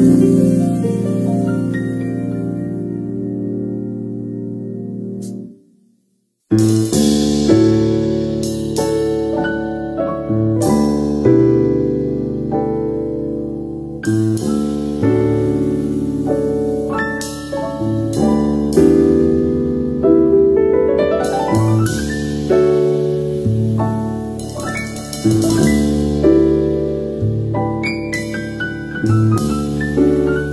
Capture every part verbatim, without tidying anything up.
Thank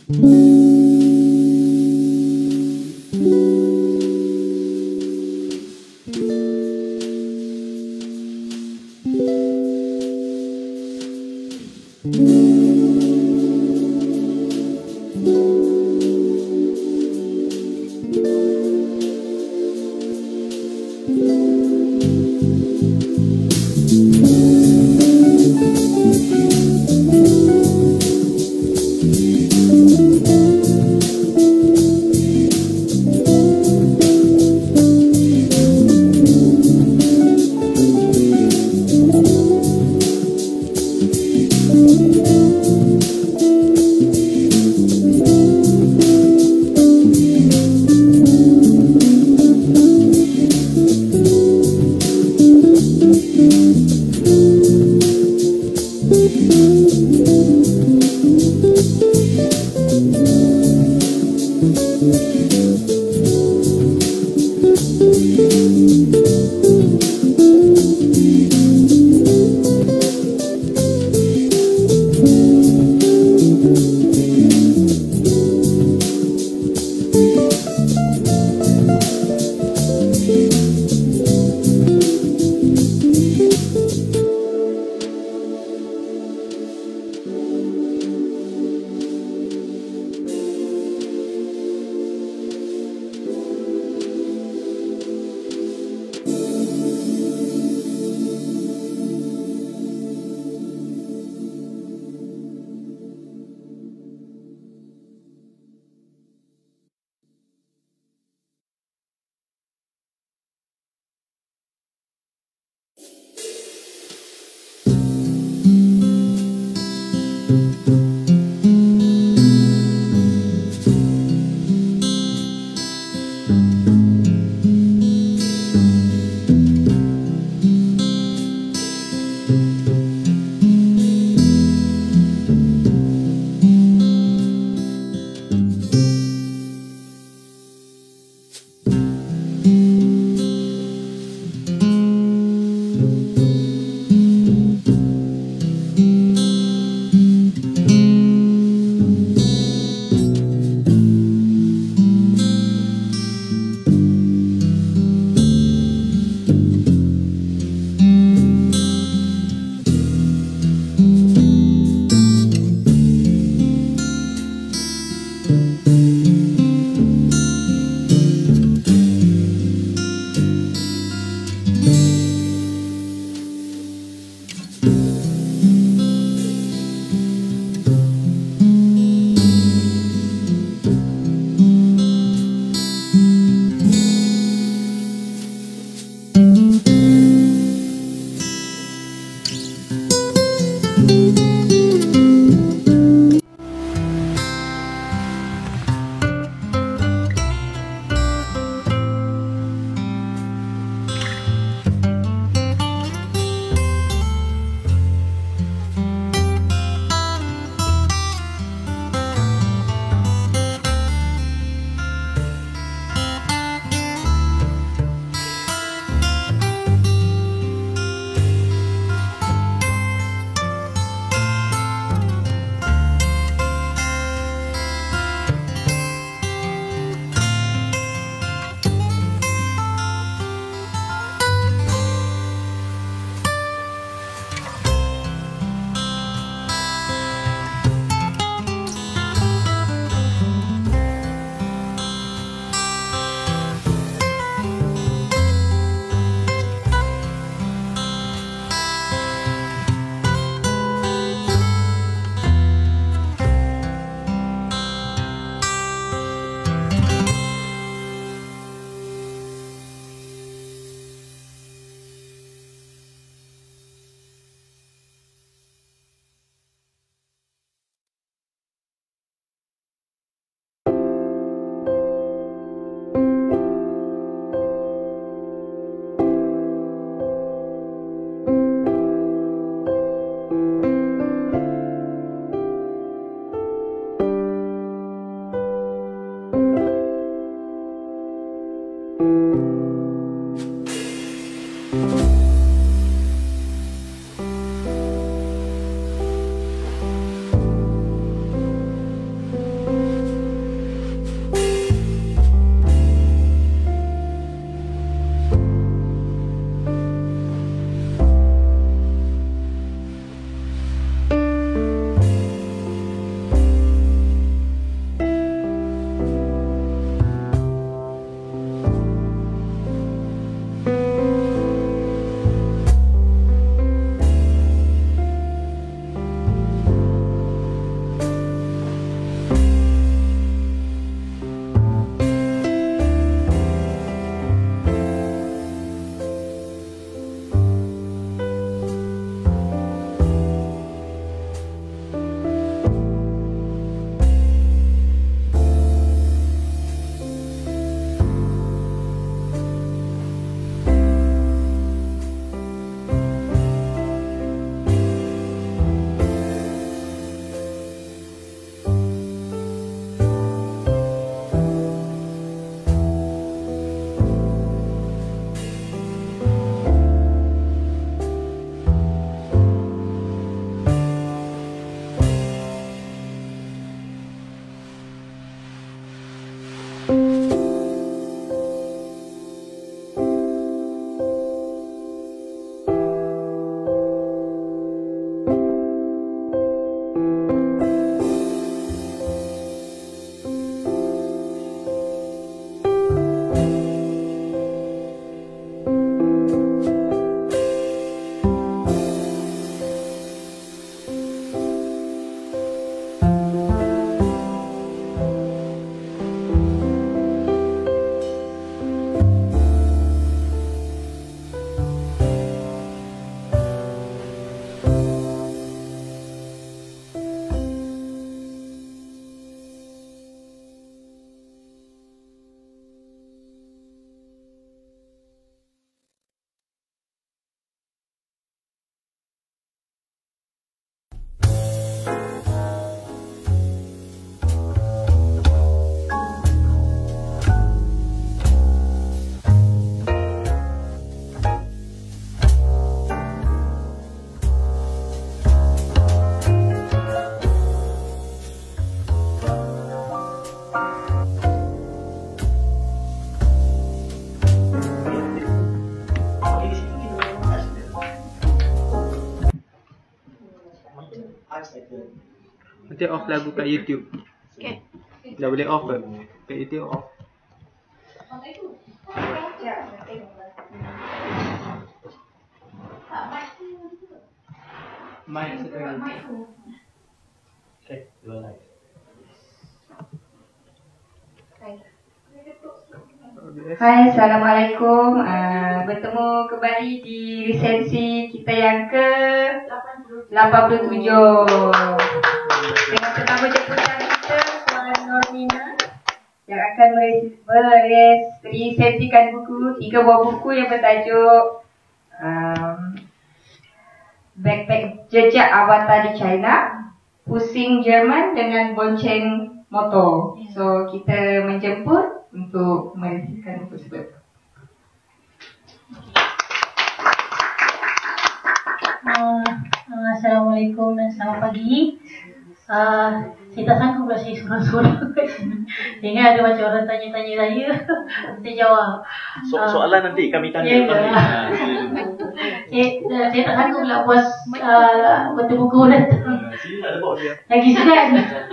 Thank Kita off lagu kat YouTube. Okay. Dah boleh off ke? Kat YouTube off. Mic satu lagi. Okay, dua lagi. Hai, Assalamualaikum. Uh, bertemu kembali di resensi kita yang ke lapan puluh tujuh dengan tetamu jemputan kita, Puan Normina, yang akan meresensikan buku, tiga buah buku yang bertajuk um, Backpack Jejak Avatar di China, Pusing Jerman dengan Bonceng Motor. So, kita menjemput untuk meresensikan buku tersebut. Uh, uh, Assalamualaikum dan selamat pagi. Uh, saya tak sangka pula saya sorang-sorang kat sini. Ingat ada macam orang tanya-tanya saya, saya jawab. So, soalan nanti kami tanya. Ya, ya. eh, saya tak sangka pula bos uh, betul buku datang. Sini tak ada bos dia. Lagi sedap.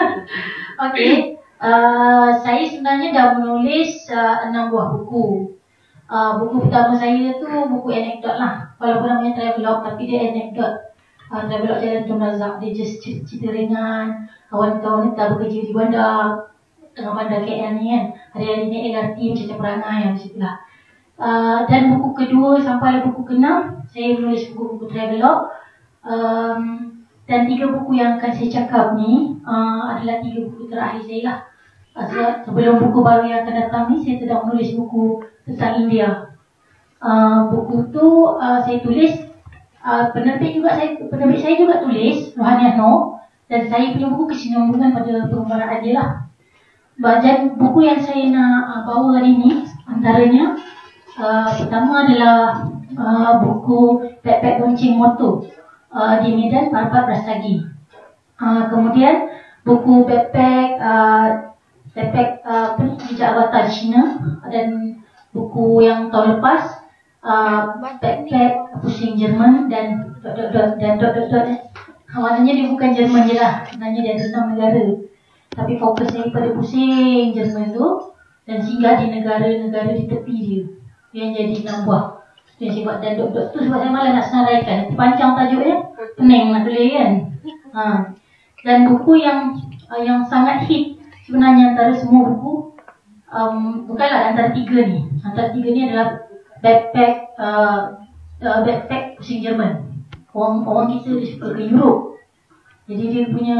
Okey. Uh, saya sebenarnya dah menulis uh, enam buah buku. Uh, buku pertama saya tu buku anekdot lah. Walaupun namanya travelog, tapi dia anekdot. Uh, travelog Jalan Tun Razak. Dia just cerita ringan. Kawan-kawan kita bekerja di bandar, tengah bandar K L ni kan. Hari-hari naik L R T macam perangai yang macam tu lah. Uh, dan buku kedua sampai buku keenam, saya menulis buku-buku travelog. Um, dan tiga buku yang akan saya cakap ni uh, adalah tiga buku terakhir saya lah. Sebelum buku baru yang akan datang ni, saya sedang menulis buku tentang India. Uh, buku tu uh, saya tulis, uh, penerbit juga saya, penerbit saya juga tulis, Rohaniah Noor, dan saya punya buku kesinambungan pada pengembaraan dia lah. Dan buku yang saya nak uh, bawa hari ni, antaranya uh, pertama adalah uh, buku Backpack Bonceng Motor uh, di Medan, Parpat Brastagi. Uh, kemudian buku Backpack uh, Backpack uh, Jejak Avatar di China, dan buku yang tahun lepas uh, Backpack Pusing Jerman dan dot dot dot dan dot dot dot. Maknanya dia bukan Jerman je lah, sebenarnya dia ada enam negara. Tapi fokus saya pada pusing Jerman tu dan singgah di negara-negara di tepi dia, yang jadi enam buah. Yang saya buat dan dot dot tu sebab saya malah nak senaraikan. Panjang tajuknya, pening nak tulis kan. Ha. Dan buku yang uh, yang sangat hit sebenarnya antara semua buku, um, bukanlah antara tiga ni. Antara tiga ni adalah Backpack uh, uh, Backpack Pusing Jerman. Orang orang kita dia suka ke Europe. Jadi dia punya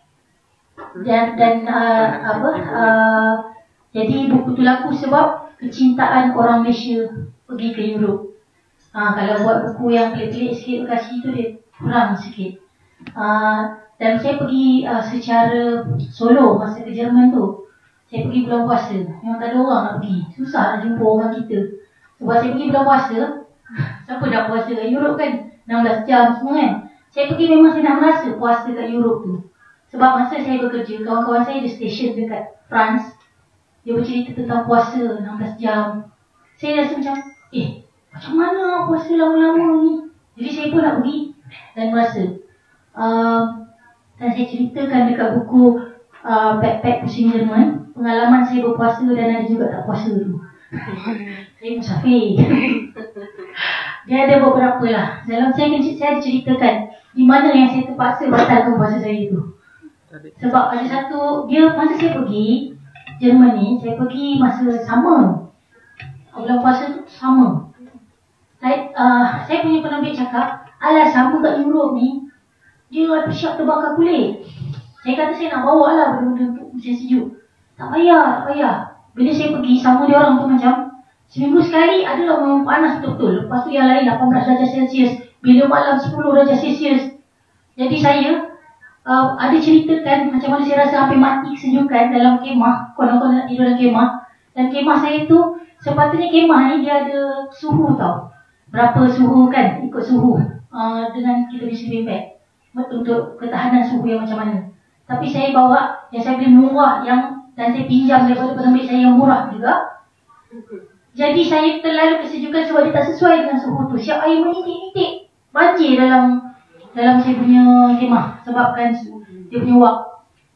dan dan uh, apa? Uh, jadi buku tu laku sebab kecintaan orang Malaysia pergi ke Europe. Uh, kalau buat buku yang pelik-pelik sikit lokasi tu dia kurang sikit. Uh, Dan saya pergi uh, secara solo masa ke Jerman tu. Saya pergi bulan puasa. Memang tak ada orang nak pergi. Susah nak jumpa orang kita. Sebab saya pergi bulan puasa. Siapa nak puasa kat Europe kan? enam belas jam semua kan? Saya pergi memang saya nak merasa puasa kat Europe tu. Sebab masa saya bekerja, kawan-kawan saya ada stesen dekat France. Dia bercerita tentang puasa enam belas jam. Saya rasa macam, eh, macam mana puasa lama-lama ni? Jadi saya pun nak pergi dan merasa. Uh, Dan saya ceritakan dekat buku uh, Backpack Pusing Jerman, pengalaman saya berpuasa dan ada juga tak puasa tu. Saya musafir. Dia ada beberapa lah. Dalam saya, saya ceritakan di mana yang saya terpaksa batalkan puasa saya tu. Sebab ada satu, dia masa saya pergi Jerman ni, saya pergi masa sama. Bulan puasa tu sama. Saya, uh, saya punya penerbit cakap, alah sama kat Europe ni, dia ada siap terbakar kulit. Saya kata saya nak bawa lah benda-benda untuk musim sejuk. Tak payah, tak payah. Bila saya pergi sama dia orang tu macam seminggu sekali adalah memang panas betul-betul. Lepas tu yang lain lapan belas darjah Celsius. Bila malam sepuluh darjah Celsius. Jadi saya uh, ada ceritakan macam mana saya rasa hampir mati kesejukan dalam kemah. Konon-konon nak tidur dalam kemah. Dan kemah saya tu, sepatutnya kemah ni dia ada suhu tau. Berapa suhu kan, ikut suhu. Uh, dengan kita bisa bebek. Untuk ketahanan suhu yang macam mana. Tapi saya bawa yang saya beli murah yang dan saya pinjam daripada penerbit saya yang murah juga. Jadi saya terlalu kesejukan sebab dia tak sesuai dengan suhu tu. Siap air menitik-nitik banjir dalam dalam saya punya kemah sebabkan dia punya wak.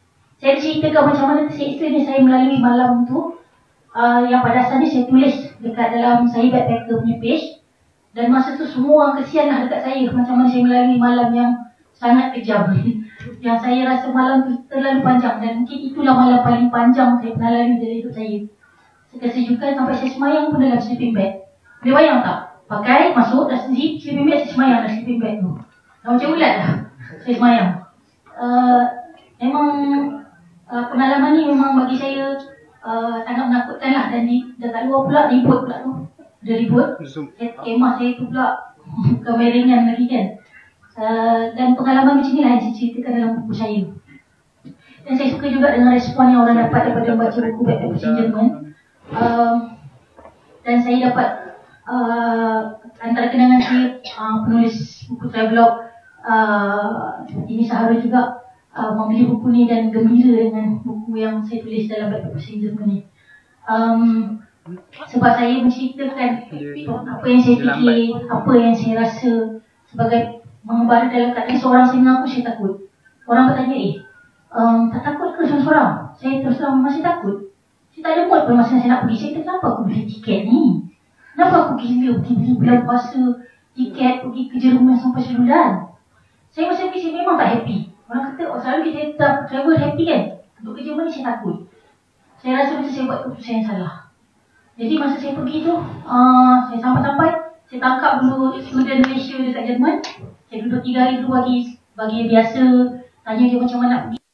Saya ceritakan macam mana terseksa ni saya melalui malam tu. Uh, yang pada asalnya saya tulis dekat dalam saya backpacker punya page. Dan masa tu semua orang kesian lah dekat saya. Macam mana saya melalui malam yang sangat kejam. Yang saya rasa malam tu terlalu panjang. Dan mungkin itulah malam paling panjang saya pernah lalui dari hidup saya. Saya kesejukan sampai saya semayang pun dalam sleeping bag. Boleh bayang tak? Pakai, masuk, dah zip, sleeping bag, saya semayang dalam sleeping bag tu. Dah macam ulat lah saya semayang. Uh, memang uh, pengalaman ni memang bagi saya uh, sangat menakutkan lah. Dan di, dekat luar pula ribut pula tu. Ada ribut. Kemah saya tu pula kemeringan lagi kan. Uh, dan pengalaman macam ni lah yang saya ceritakan dalam buku saya. Dan saya suka juga dengan respon yang orang dapat daripada membaca buku Backpacker Jerman. Uh, dan saya dapat uh, antara kenangan saya uh, penulis buku travelog uh, ini Sahara juga uh, membeli buku ni dan gembira dengan buku yang saya tulis dalam Backpacker Jerman ni. Um, sebab saya menceritakan apa yang saya fikir, apa yang saya rasa sebagai mengembara dalam keadaan seorang saya mengaku saya takut. Orang bertanya, eh, um, tak takut ke seorang-seorang? Saya terus terang masih takut. Saya tak ada mood pun masa saya nak pergi. Saya kata, kenapa aku beli tiket ni? Kenapa aku gila pergi bulan puasa, tiket pergi ke Jerman sampai sebulan? Saya masa pergi, saya memang tak happy. Orang kata, oh selalu kita tak travel happy kan? Untuk ke Jerman ni saya takut. Saya rasa macam saya buat keputusan yang salah. Jadi masa saya pergi tu, uh, saya sampai-sampai, saya tangkap dulu student Malaysia dekat Jerman. Saya duduk tiga hari dulu bagi, bagi biasa, tanya dia macam mana nak pergi.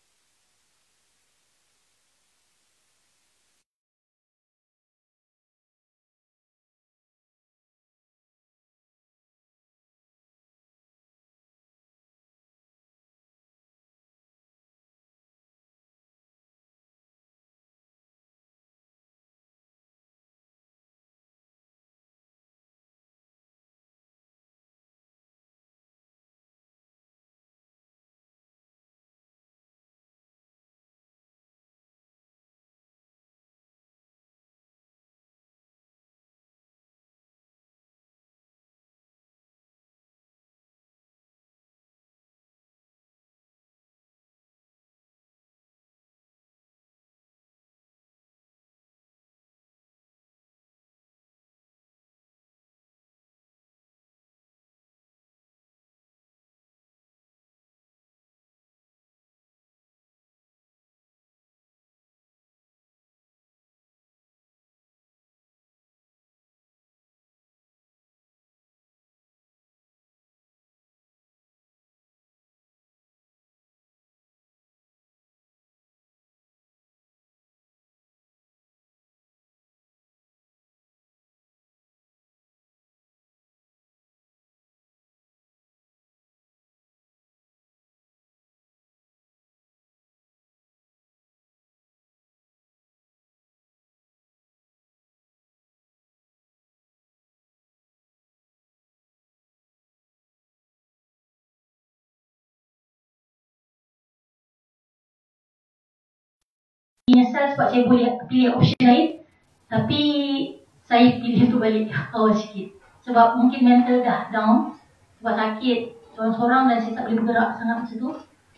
Menyesal sebab saya boleh pilih opsi lain. Tapi saya pilih untuk balik awal sikit. Sebab mungkin mental dah down. Sebab sakit seorang-seorang dan saya tak boleh bergerak sangat macam tu.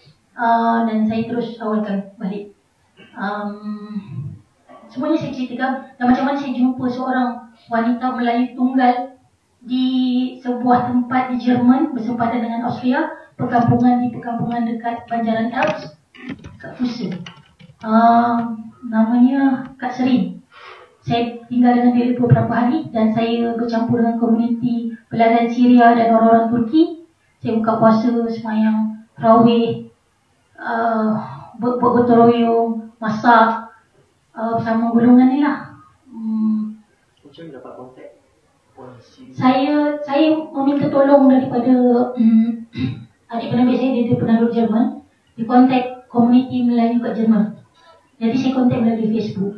uh, Dan saya terus awalkan balik. um, Semuanya saya ceritakan. Dan macam mana saya jumpa seorang wanita Melayu tunggal di sebuah tempat di Jerman bersempatan dengan Austria. Perkampungan di perkampungan dekat Banjaran Alps, kat Fussen. Uh, namanya Kak Serin. Saya tinggal dengan dia beberapa hari dan saya bercampur dengan komuniti peladan Syria dan orang-orang Turki. Saya buka puasa, semayang tarawih, uh, bergotong royong, masak uh, bersama golongan ni lah. Hmm. Macam mana dapat kontak polisi? Saya saya meminta tolong daripada um, adik penerbit saya, dia, dia pernah duduk Jerman. Dia kontak komuniti Melayu kat Jerman. Jadi saya kontak melalui Facebook.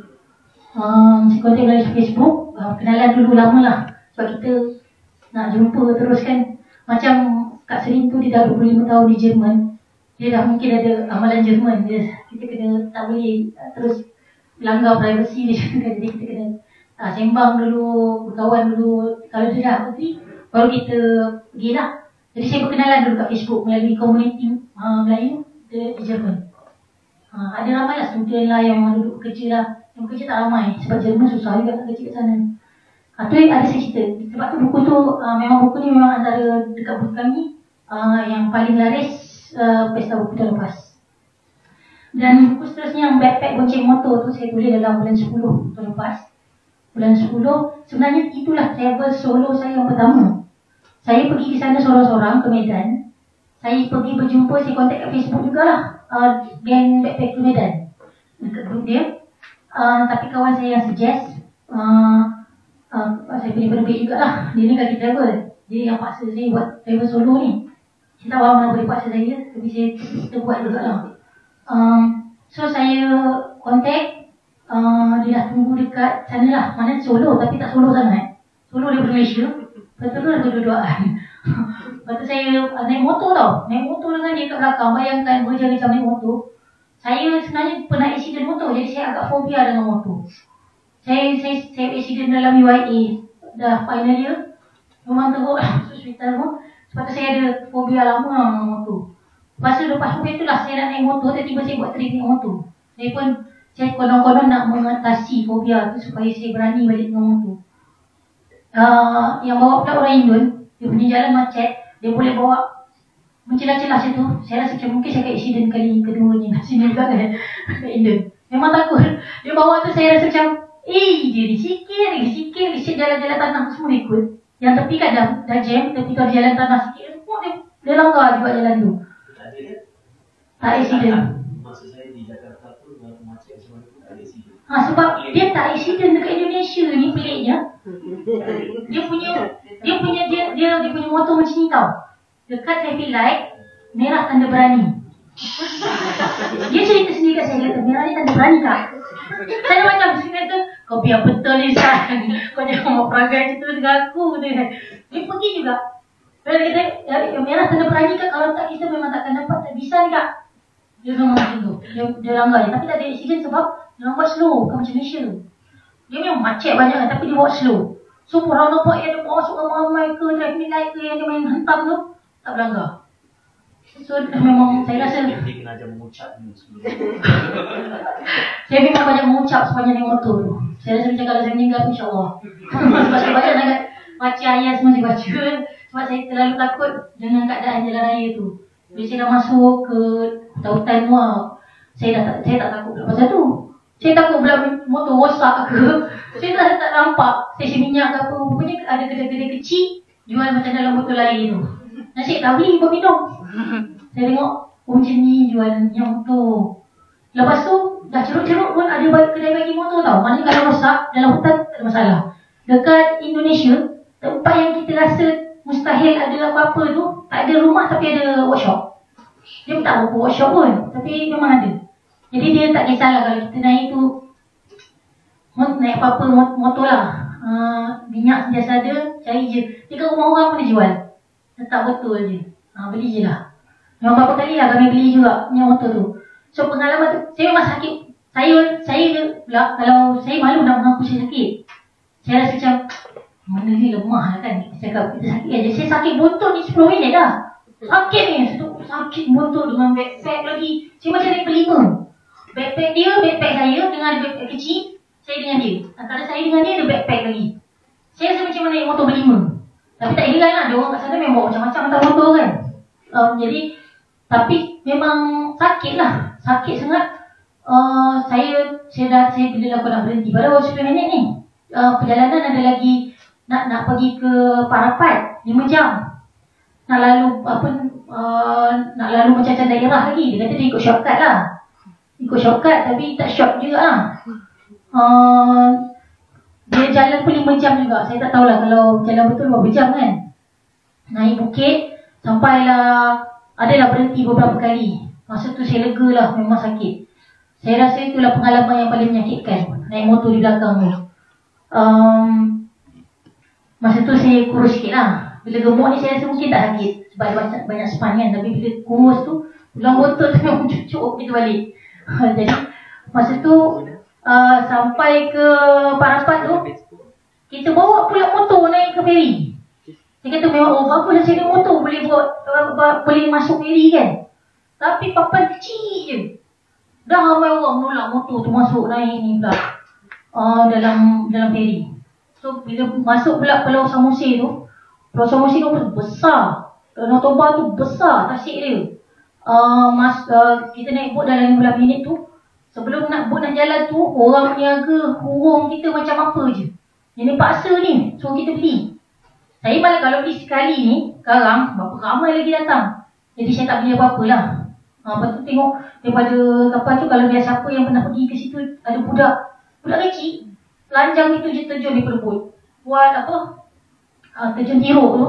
Um, saya kontak melalui Facebook. Uh, kenalan dulu lama lah. Sebab kita nak jumpa terus kan. Macam Kak Serin tu dia dah dua puluh lima tahun di Jerman. Dia dah mungkin ada amalan Jerman. Dia, kita kena tak boleh uh, terus langgar privasi dia. Jadi kita kena uh, sembang dulu, berkawan dulu. Kalau dia dah pergi, baru kita pergi lah. Jadi saya berkenalan dulu kat Facebook melalui komuniti uh, Melayu di, di Jerman. Uh, ada ramai lah student lah yang duduk kerja lah. Yang kerja tak ramai. Sebab Jerman susah juga nak kerja kat sana. Uh, tu ada saya cerita. Sebab tu buku tu, uh, memang buku ni memang antara dekat buku kami uh, yang paling laris uh, pesta buku tahun lepas. Dan buku seterusnya yang backpack bonceng motor tu saya tulis dalam bulan sepuluh tahun lepas. Bulan sepuluh, sebenarnya itulah travel solo saya yang pertama. Saya pergi ke sana seorang-seorang ke Medan. Saya pergi berjumpa, saya kontak kat Facebook jugalah uh, geng backpack ke Medan dekat grup dia. Uh, tapi kawan saya yang suggest uh, uh, saya pilih penerbit jugalah. Dia ni kaki travel. Dia yang paksa saya buat travel solo ni. Saya tak faham mana boleh paksa saya, tapi saya kita buat jugalah. Um, so saya kontak, uh, dia dah tunggu dekat sana lah. Mana solo tapi tak solo sangat. Solo dia Malaysia, lepas tu dia berdua-duaan. Lepas tu saya uh, naik motor tau. Naik motor dengan dia kat belakang. Bayangkan berjam-jam naik motor. Saya sebenarnya pernah accident motor, jadi saya agak fobia dengan motor. Saya saya saya accident dalam U I A dah final year. Memang teruk hospital tu. Sebab tu saya ada fobia lama dengan motor. Lepas tu lepas fobia tu lah saya nak naik motor, tiba-tiba saya buat trip naik motor. Saya pun saya konon-konon nak mengatasi fobia tu supaya saya berani balik dengan motor. Uh, yang bawa pula orang Indon, dia punya jalan macet, dia boleh bawa mencelah-celah situ. Saya rasa macam mungkin saya akan accident kali keduanya sini juga kan kat Indon. Memang takut. Dia bawa tu saya rasa macam eh dia ni sikit lagi, sikit lagi, sikit jalan-jalan tanah semua ikut. Yang tepi kan dah, dah jam, tepi tu ada jalan tanah sikit, semua dia, dia langgar juga jalan tu. Tak accident. Masa saya di Jakarta tu macet semua tu tak accident. Ha, sebab dia tak accident dekat Indonesia ni peliknya. Dia punya dia punya dia dia, dia punya motor macam ni tau. Dekat traffic light merah tanda berani. Dia cerita sendiri kat saya, kata merah ni tanda berani tak? Saya macam saya kata kau biar betul ni Sah. Kau jangan mau perangai cerita dengan aku tu. Dia pergi juga. Dia kata yang merah tanda berani kan, kalau tak kita memang takkan dapat, tak bisa ni kak. Dia sama macam tu. Dia, dia langgar je. Tapi tak ada accident sebab dia buat slow. Bukan macam Malaysia tu. Dia memang macet banyak kan, tapi dia buat slow. So orang nampak yang dia masuk ramai-ramai ke traffic light ke yang dia main hentam tu, tak berlanggar. So memang saya rasa dia kena ajar mengucap ni sebelum. Saya memang banyak mengucap sepanjang naik motor tu. Saya rasa macam kalau saya meninggal pun insyaAllah. Sebab saya banyak sangat baca ayat semua saya baca. Sebab saya terlalu takut dengan keadaan jalan raya tu. Bila saya dah masuk ke hutan luar, saya dah tak, saya tak takut pula pasal tu. Saya takut pula motor rosak ke. Saya tak, tak nampak stesen minyak ke apa. Rupanya ada kedai-kedai kecil jual macam dalam botol air tu. Nasib tak beli buat minum. Saya tengok oh macam ni jual minyak motor. Lepas tu dah ceruk-ceruk pun ada kedai bagi motor tau. Maknanya kalau rosak dalam hutan tak ada masalah. Dekat Indonesia, tempat yang kita rasa mustahil ada apa-apa tu, tak ada rumah tapi ada workshop. Dia pun tak apa workshop pun, tapi memang ada. Jadi dia tak kisahlah kalau kita naik tu, naik apa-apa motor lah. Uh, minyak sentiasa ada, cari je. Dekat rumah orang pun dia jual. Letak betul je. Ha, beli je lah. Memang berapa kali lah kami beli juga minyak motor tu. So pengalaman tu, saya memang sakit. Saya, saya pula, kalau saya malu nak mengaku saya sakit. Saya rasa macam, mana ni lemah lah kan. Kita cakap, kita sakit aja. Saya sakit botol ni sepuluh minit dah. Sakit ni. Satu sakit botol dengan backpack lagi. Saya macam naik berlima. Backpack dia, backpack saya dengan backpack kecil. Saya dengan dia. Antara saya dengan dia ada backpack lagi. Saya rasa macam mana naik motor berlima. Tapi tak heran lah. Dia orang kat sana memang bawa macam-macam hantar motor kan. Um, jadi, tapi memang sakit lah. Sakit sangat. Uh, saya, saya dah, saya bila aku nak berhenti. Baru sepuluh minit ni. Uh, perjalanan ada lagi nak nak pergi ke Parapat lima jam. Nak lalu apa uh, nak lalu macam-macam daerah lagi. Dia kata dia ikut shortcut lah. Ikut shortcut tapi tak short juga lah. Uh, dia jalan pun lima jam juga. Saya tak tahulah kalau jalan betul berapa jam kan. Naik bukit sampailah, adalah berhenti beberapa kali. Masa tu saya lega lah, memang sakit. Saya rasa itulah pengalaman yang paling menyakitkan. Naik motor di belakang tu. Um, masa tu saya kurus sikit lah. Bila gemuk ni saya rasa mungkin tak sakit sebab banyak, banyak span kan. Tapi bila kurus tu, pulang botol tu memang cucuk kita balik. Jadi masa tu uh, sampai ke Parapat tu, kita bawa pula motor naik ke feri. Saya kata memang oh bagus lah saya naik motor boleh buat uh, boleh masuk feri kan. Tapi papan kecil je. dah ramai orang menolak motor tu masuk naik ni pula uh, dalam dalam feri. So bila masuk pula Pulau Samosir tu, Pulau Samosir tu besar, Danau Toba tu besar tasik dia. Uh, mas, uh, kita naik bot dalam lima belas minit tu, sebelum nak bot nak jalan tu, orang niaga hurung kita macam apa je. Yang ni paksa ni, suruh kita beli. Saya malah kalau beli sekali ni, sekarang berapa ramai lagi datang. Jadi saya tak beli apa-apa lah. Ha, lepas tu tengok daripada kapal tu, kalau dia siapa yang pernah pergi ke situ, ada budak, budak kecil, telanjang itu je terjun daripada bot. Buat apa? Ha, terjun tiruk tu.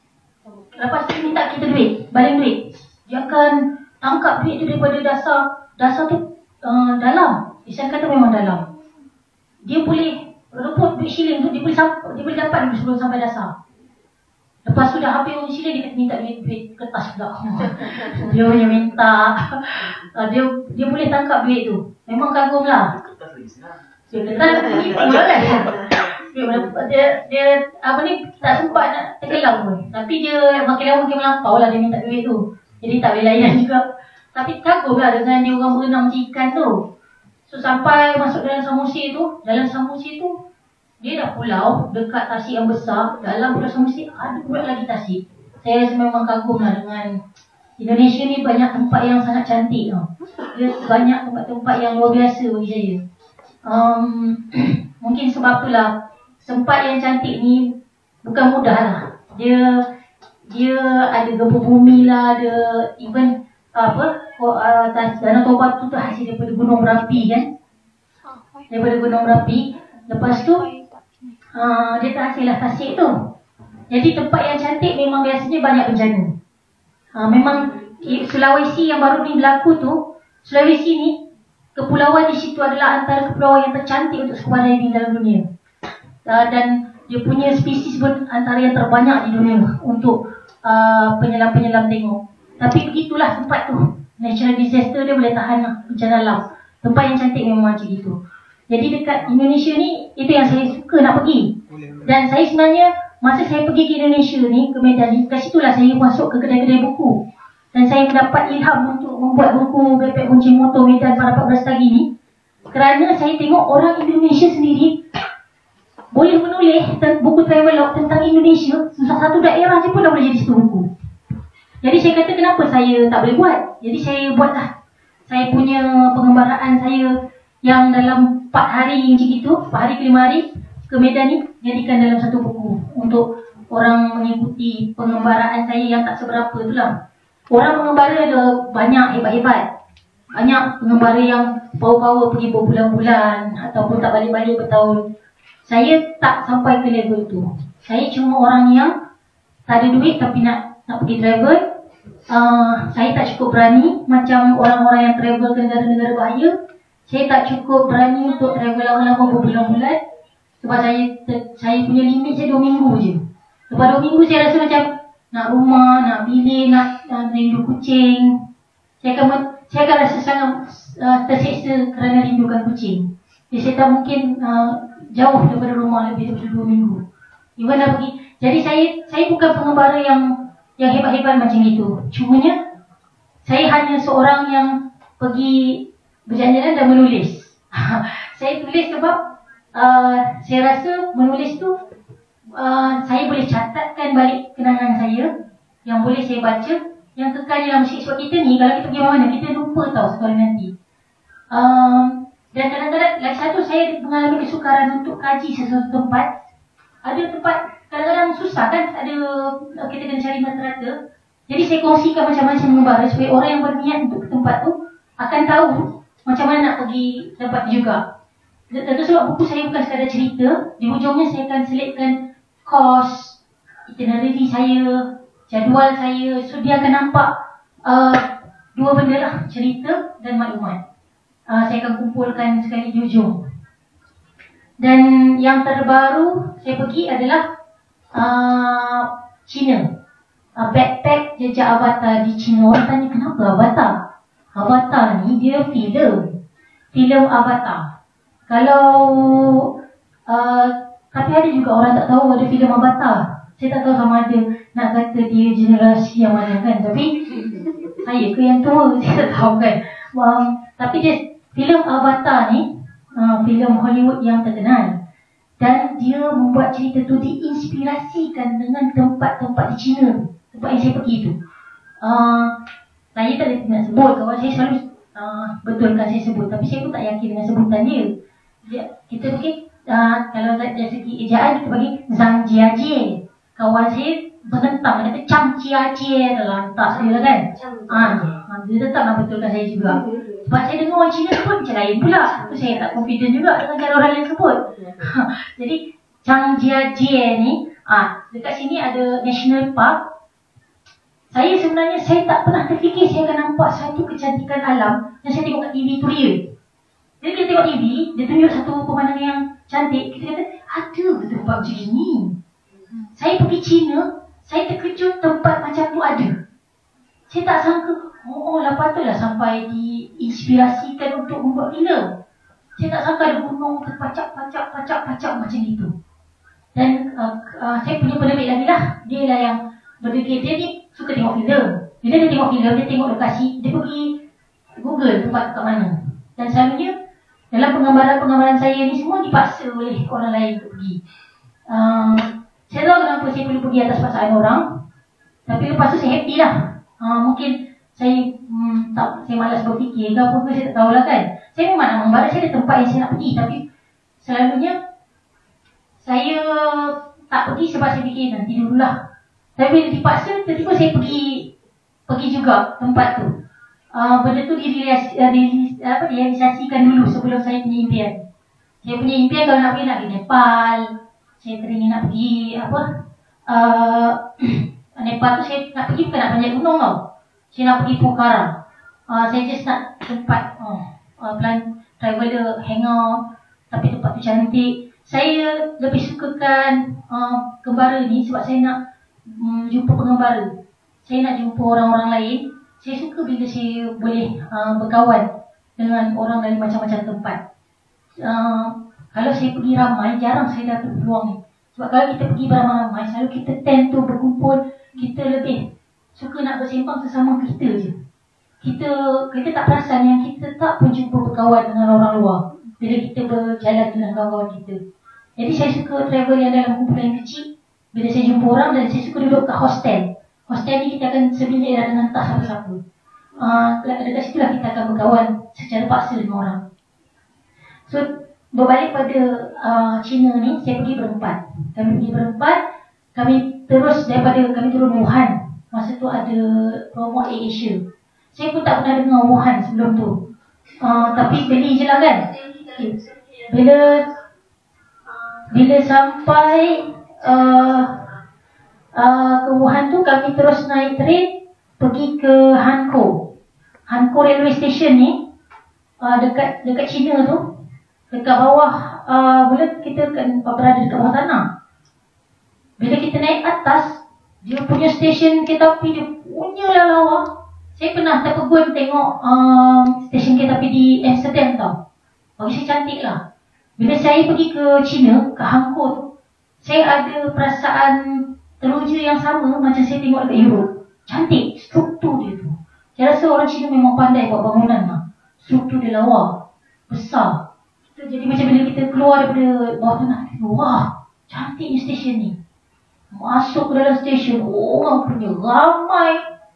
Lepas tu minta kita duit, baling duit. Dia akan tangkap duit tu daripada dasar, dasar tu uh, dalam. Saya kata memang dalam. Dia boleh rebut duit shilling tu, dia boleh, dia boleh dapat sebelum sampai dasar. Lepas tu dah habis orang shilling, dia minta duit, duit kertas pula. Dia punya minta. Dia dia boleh tangkap duit tu. Memang kagum lah. Kertas lagi senang. Dia kertas lagi pula kan. Dia, dia, dia apa ni, tak sempat nak tenggelam pun. Tapi dia makin lama makin melampau lah dia minta duit tu. Jadi tak boleh layan juga. Tapi kagum lah dengan dia orang berenang macam ikan tu. So sampai masuk dalam Samosir tu, dalam Samosir tu, dia dah pulau dekat tasik yang besar. Dalam Pulau Samosir ada pula lagi tasik. Saya rasa memang kagum lah dengan Indonesia ni, banyak tempat yang sangat cantik tau. Dia banyak tempat-tempat yang luar biasa bagi saya. Um, mungkin sebab itulah tempat yang cantik ni bukan mudah lah. Dia dia ada gempa bumi lah, ada even apa, uh, Danau Toba tu tu hasil daripada gunung berapi kan. Daripada gunung berapi. Lepas tu uh, dia terhasil lah tasik tu. Jadi tempat yang cantik memang biasanya banyak bencana. uh, Memang Sulawesi yang baru ni berlaku tu, Sulawesi ni, kepulauan di situ adalah antara kepulauan yang tercantik untuk scuba diving dalam dunia. uh, Dan dia punya spesies pun antara yang terbanyak di dunia untuk uh, penyelam-penyelam tengok. Tapi begitulah tempat tu, natural disaster dia boleh tahan lah, bencana alam. Tempat yang cantik memang macam itu. Jadi dekat Indonesia ni, itu yang saya suka nak pergi. Dan saya sebenarnya, masa saya pergi ke Indonesia ni, ke Medan ni, kat situlah saya masuk ke kedai-kedai buku. Dan saya mendapat ilham untuk membuat buku Backpack Bonceng Motor Medan pada empat belas hari ni. Kerana saya tengok orang Indonesia sendiri boleh menulis buku travelog tentang Indonesia. Satu daerah je pun dah boleh jadi satu buku. Jadi saya kata kenapa saya tak boleh buat. Jadi saya buatlah. Saya punya pengembaraan saya yang dalam empat hari macam itu, empat hari ke lima hari ke Medan ni, jadikan dalam satu buku untuk orang mengikuti pengembaraan saya yang tak seberapa tu lah. Orang pengembara ada banyak hebat-hebat. Banyak pengembara yang power-power pergi berbulan-bulan ataupun tak balik-balik bertahun. Saya tak sampai ke level tu. Saya cuma orang yang tak ada duit tapi nak nak pergi travel. Uh, saya tak cukup berani macam orang-orang yang travel ke negara-negara bahaya. Saya tak cukup berani untuk travel lama-lama berbulan-bulan. Sebab saya saya punya limit saya dua minggu je. Lepas dua minggu saya rasa macam nak rumah, nak bilik, nak, nak rindu kucing. Saya akan saya akan rasa sangat uh, terseksa kerana rindukan kucing. Jadi saya tak mungkin uh, jauh daripada rumah lebih daripada dua minggu. Even dah pergi. Jadi saya saya bukan pengembara yang yang hebat-hebat macam itu. Cumanya saya hanya seorang yang pergi berjalan-jalan dan menulis. Saya tulis sebab uh, saya rasa menulis tu uh, saya boleh catatkan balik kenangan saya yang boleh saya baca, yang kekal dalam sikit. Sebab kita ni kalau kita pergi mana kita lupa tahu sekali nanti. Um, dan kadang-kadang lagi satu saya mengalami kesukaran untuk kaji sesuatu tempat. Ada tempat kadang-kadang susah kan, ada kita kena cari rata-rata. Jadi saya kongsikan macam-macam mengembara supaya orang yang berniat untuk ke tempat tu akan tahu macam mana nak pergi tempat juga. Tentu sebab buku saya bukan sekadar cerita. Di hujungnya saya akan selitkan kos, itinerary saya, jadual saya. So dia akan nampak uh, dua benda lah, cerita dan maklumat. uh, Saya akan kumpulkan sekali di hujung. Dan yang terbaru saya pergi adalah uh, China. uh, Backpack jejak Avatar di China. Orang tanya kenapa Avatar? Avatar ni dia filem. Filem Avatar. Kalau uh, tapi ada juga orang tak tahu ada filem Avatar. Saya tak tahu sama ada nak kata dia generasi yang mana kan. Tapi saya ke yang tua, saya tak tahu kan. um, Tapi dia filem Avatar ni uh, filem Hollywood yang terkenal. Dan dia membuat cerita tu diinspirasikan dengan tempat-tempat di China, tempat yang saya pergi tu. Uh, saya tak ada nak sebut, kawan saya selalu uh, betulkan saya sebut, tapi saya pun tak yakin dengan sebutan dia. dia kita pergi, uh, kalau dari segi ejaan kita bagi Zhang Jiajie. Kawan saya bentang, dia kata Chang Jiajie, lantas dia lah kan. Ah, uh, dia tetap nak betulkan saya juga. Sebab saya dengar orang Cina sebut macam lain pula. Tu saya tak confident juga dengan cara orang lain sebut. Jadi Chang Jiajie ni, ah, dekat sini ada National Park. Saya sebenarnya saya tak pernah terfikir saya akan nampak satu kecantikan alam yang saya tengok kat T V tu real. Jadi kita tengok T V, dia tunjuk satu pemandangan yang cantik, kita kata, ada ke tempat macam ni? Saya pergi China, saya terkejut tempat macam tu ada. Saya tak sangka, oh, oh lah patutlah sampai diinspirasikan untuk membuat filem. Saya tak sangka ada gunung terpacak-pacak-pacak-pacak macam itu. Dan uh, uh, saya punya penerbit lagi lah, dia lah yang berdekit, dia ni suka tengok filem. Bila dia tengok filem, dia tengok lokasi, dia pergi Google tempat kat mana. Dan selalunya dalam penggambaran-penggambaran saya ni semua dipaksa oleh orang lain untuk pergi. Uh, saya tahu kenapa saya perlu pergi atas paksaan orang. Tapi lepas tu saya happy lah. Uh, mungkin saya hmm, tak, saya malas berfikir ke apa ke, saya tak tahulah kan. Saya memang nak menggambar, saya ada tempat yang saya nak pergi. Tapi selalunya saya tak pergi sebab saya fikir nanti dululah. Tapi bila dipaksa, tiba-tiba saya pergi pergi juga tempat tu. Uh, benda tu direalisasikan apa, direalisasikan dulu sebelum saya punya impian. Saya punya impian kalau nak pergi, nak pergi Nepal. Saya teringin nak pergi apa, uh, Nepal tu saya nak pergi bukan nak panjat gunung tau. Saya nak pergi Pokhara. uh, Saya just nak tempat uh, uh, plan traveler, hangout, tapi tempat tu cantik. Saya lebih sukakan uh, gembara ni sebab saya nak um, jumpa pengembara. Saya nak jumpa orang-orang lain. Saya suka bila saya boleh uh, berkawan dengan orang dari macam-macam tempat. uh, Kalau saya pergi ramai, jarang saya dapat peluang ni. Sebab kalau kita pergi beramai-ramai, selalu kita tend tu berkumpul, kita lebih suka nak bersembang sesama kita je. Kita kita tak perasan yang kita tak pun jumpa berkawan dengan orang luar bila kita berjalan dengan kawan-kawan kita. Jadi saya suka travel yang dalam kumpulan yang kecil. Bila saya jumpa orang, dan saya suka duduk kat hostel. Hostel ni kita akan sebilik dengan tak siapa-siapa. Uh, dekat situ lah kita akan berkawan secara paksa dengan orang. So, berbalik pada uh, China ni, saya pergi berempat. Kami pergi berempat, kami terus daripada kami turun Wuhan. Masa tu ada promo Air Asia. Saya pun tak pernah dengar Wuhan sebelum tu. Uh, tapi beli je lah kan. Okay. Bila bila sampai uh, uh, ke Wuhan tu, kami terus naik train pergi ke Hankou. Hankou Railway Station ni uh, dekat dekat China tu. Dekat bawah, uh, bila kita kan berada dekat bawah tanah. Bila kita naik atas, dia punya stesen kereta api, dia punya lah lawa. Saya pernah terpegun tengok um, stesen kereta api di Amsterdam tau. Bagi saya cantik lah. Bila saya pergi ke China, ke Hankou tu, saya ada perasaan teruja yang sama macam saya tengok dekat Europe. Cantik, struktur dia tu. Saya rasa orang China memang pandai buat bangunan lah. Struktur dia lawa, besar. Jadi macam bila kita keluar daripada bawah tanah, wah, cantiknya stesen ni. Masuk ke dalam stesen, orang punya ramai.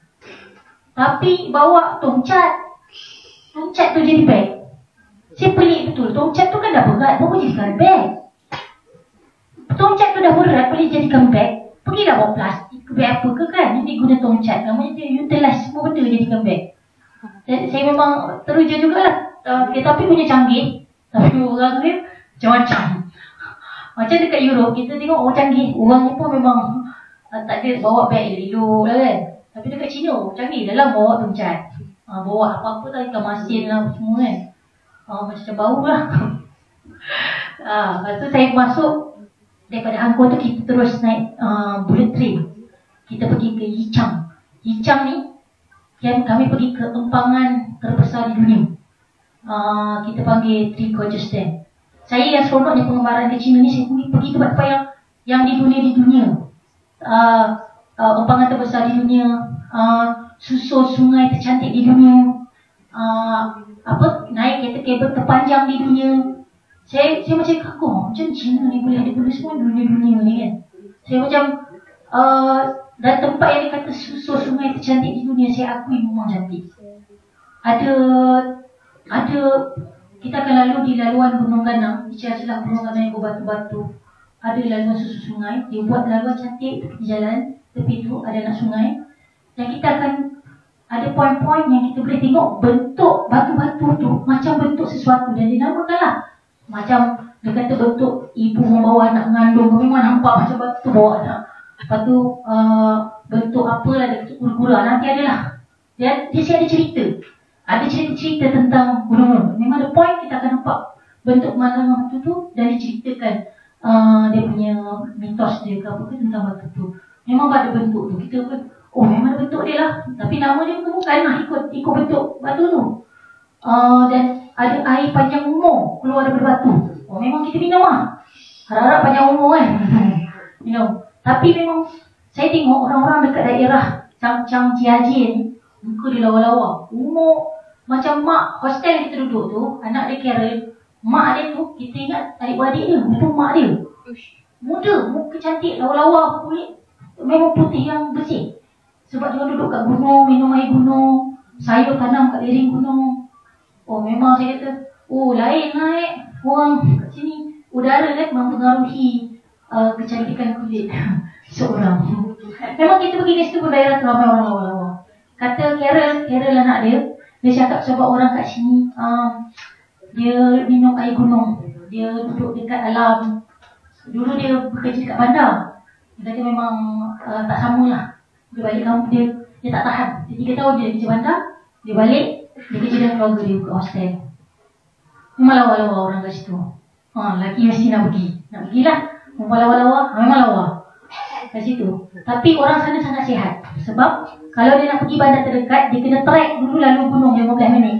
Tapi bawa tongcat. Tongcat tu jadi beg. Saya pelik betul, tongcat tu kan dah berat, bawa jadikan beg. Tongcat tu dah berat, boleh jadikan beg. Pergilah bawa plastik ke beg apa ke kan. Ini guna tongcat, namanya dia utilize semua benda jadikan beg. Dan saya memang teruja jugalah. uh, Kereta api punya canggih. Tapi orang ni macam-macam. Macam dekat Europe, kita tengok orang canggih. Orangnya pun memang uh, tak ada bawa beg elok lah kan. Tapi dekat China, canggih dalam bawa tongcat. uh, Bawa apa-apa tak, ikan masin lah semua kan. uh, Macam bau lah. uh, Lepas tu saya masuk. Daripada Hankou tu kita terus naik uh, bullet train. Kita pergi ke Yichang. Yichang ni, kami pergi ke empangan terbesar di dunia. Uh, kita panggil Three Gorges Dam. Saya yang seronoknya pengembaraan ke China ni, saya pergi, pergi tempat-tempat yang yang di dunia di dunia. Uh, uh, empangan terbesar di dunia, uh, susul sungai tercantik di dunia, uh, apa naik kereta kabel terpanjang di dunia. Saya saya macam kagum, macam China ni boleh ada benda semua dunia-dunia ni kan. Saya macam uh, dan tempat yang dikata susur sungai tercantik di dunia, saya akui memang cantik. Ada ada kita akan lalu di laluan Gunung Ganang, di celah-celah Gunung Ganang yang berbatu-batu. Ada laluan susur sungai, dia buat laluan cantik tepi jalan, tepi tu ada anak sungai. Dan kita akan ada poin-poin yang kita boleh tengok bentuk batu-batu tu macam bentuk sesuatu dan dinamakanlah. Macam dia kata bentuk ibu membawa anak mengandung, memang nampak macam batu tu bawa anak. Lepas tu uh, bentuk apalah, dia bentuk kura-kura, nanti adalah. Dia, dia siap ada cerita. Ada cerita-cerita tentang gunung-gunung. Memang ada point kita akan nampak bentuk pemandangan batu tu dan diceritakan uh, dia punya mitos dia ke apa ke tentang batu tu. Memang ada bentuk tu. Kita pun, oh memang ada bentuk dia lah. Tapi nama dia bukan lah ikut, ikut bentuk batu tu. Uh, dan ada air panjang umur keluar daripada batu. Oh memang kita minum lah. Harap-harap panjang umur kan. Minum. Tapi memang saya tengok orang-orang dekat daerah Chang-Chang Jiajie ni, muka dia lawa-lawa. Umur macam mak hostel kita duduk tu, anak dia Carol, mak dia tu, kita ingat adik-beradik dia, itu mak dia. Muda, muka cantik, lawa-lawa, kulit memang putih yang bersih. Sebab dia duduk kat gunung, minum air gunung, sayur tanam kat lereng gunung. Oh memang saya kata, oh lain naik orang kat sini. Udara kan mempengaruhi uh, kecantikan kulit seorang. Memang kita pergi ke situ pun daerah tu ramai orang lawa-lawa. Kata Carol, Carol anak dia, dia cakap sebab orang kat sini um, dia minum air gunung, dia duduk dekat alam. Dulu dia bekerja dekat bandar. Dia kata memang uh, tak samalah. Dia balik kampung dia, dia tak tahan. Dia tiga tahun dia kerja bandar, dia balik, dia kerja dengan keluarga dia ke hostel. Memang lawa-lawa orang kat situ. Ha, lelaki mesti nak pergi. Nak pergilah. Memang lawa-lawa, memang lawa kat situ. Tapi orang sana sangat sihat. Sebab kalau dia nak pergi bandar terdekat, dia kena trek dulu lalu gunung lima belas minit.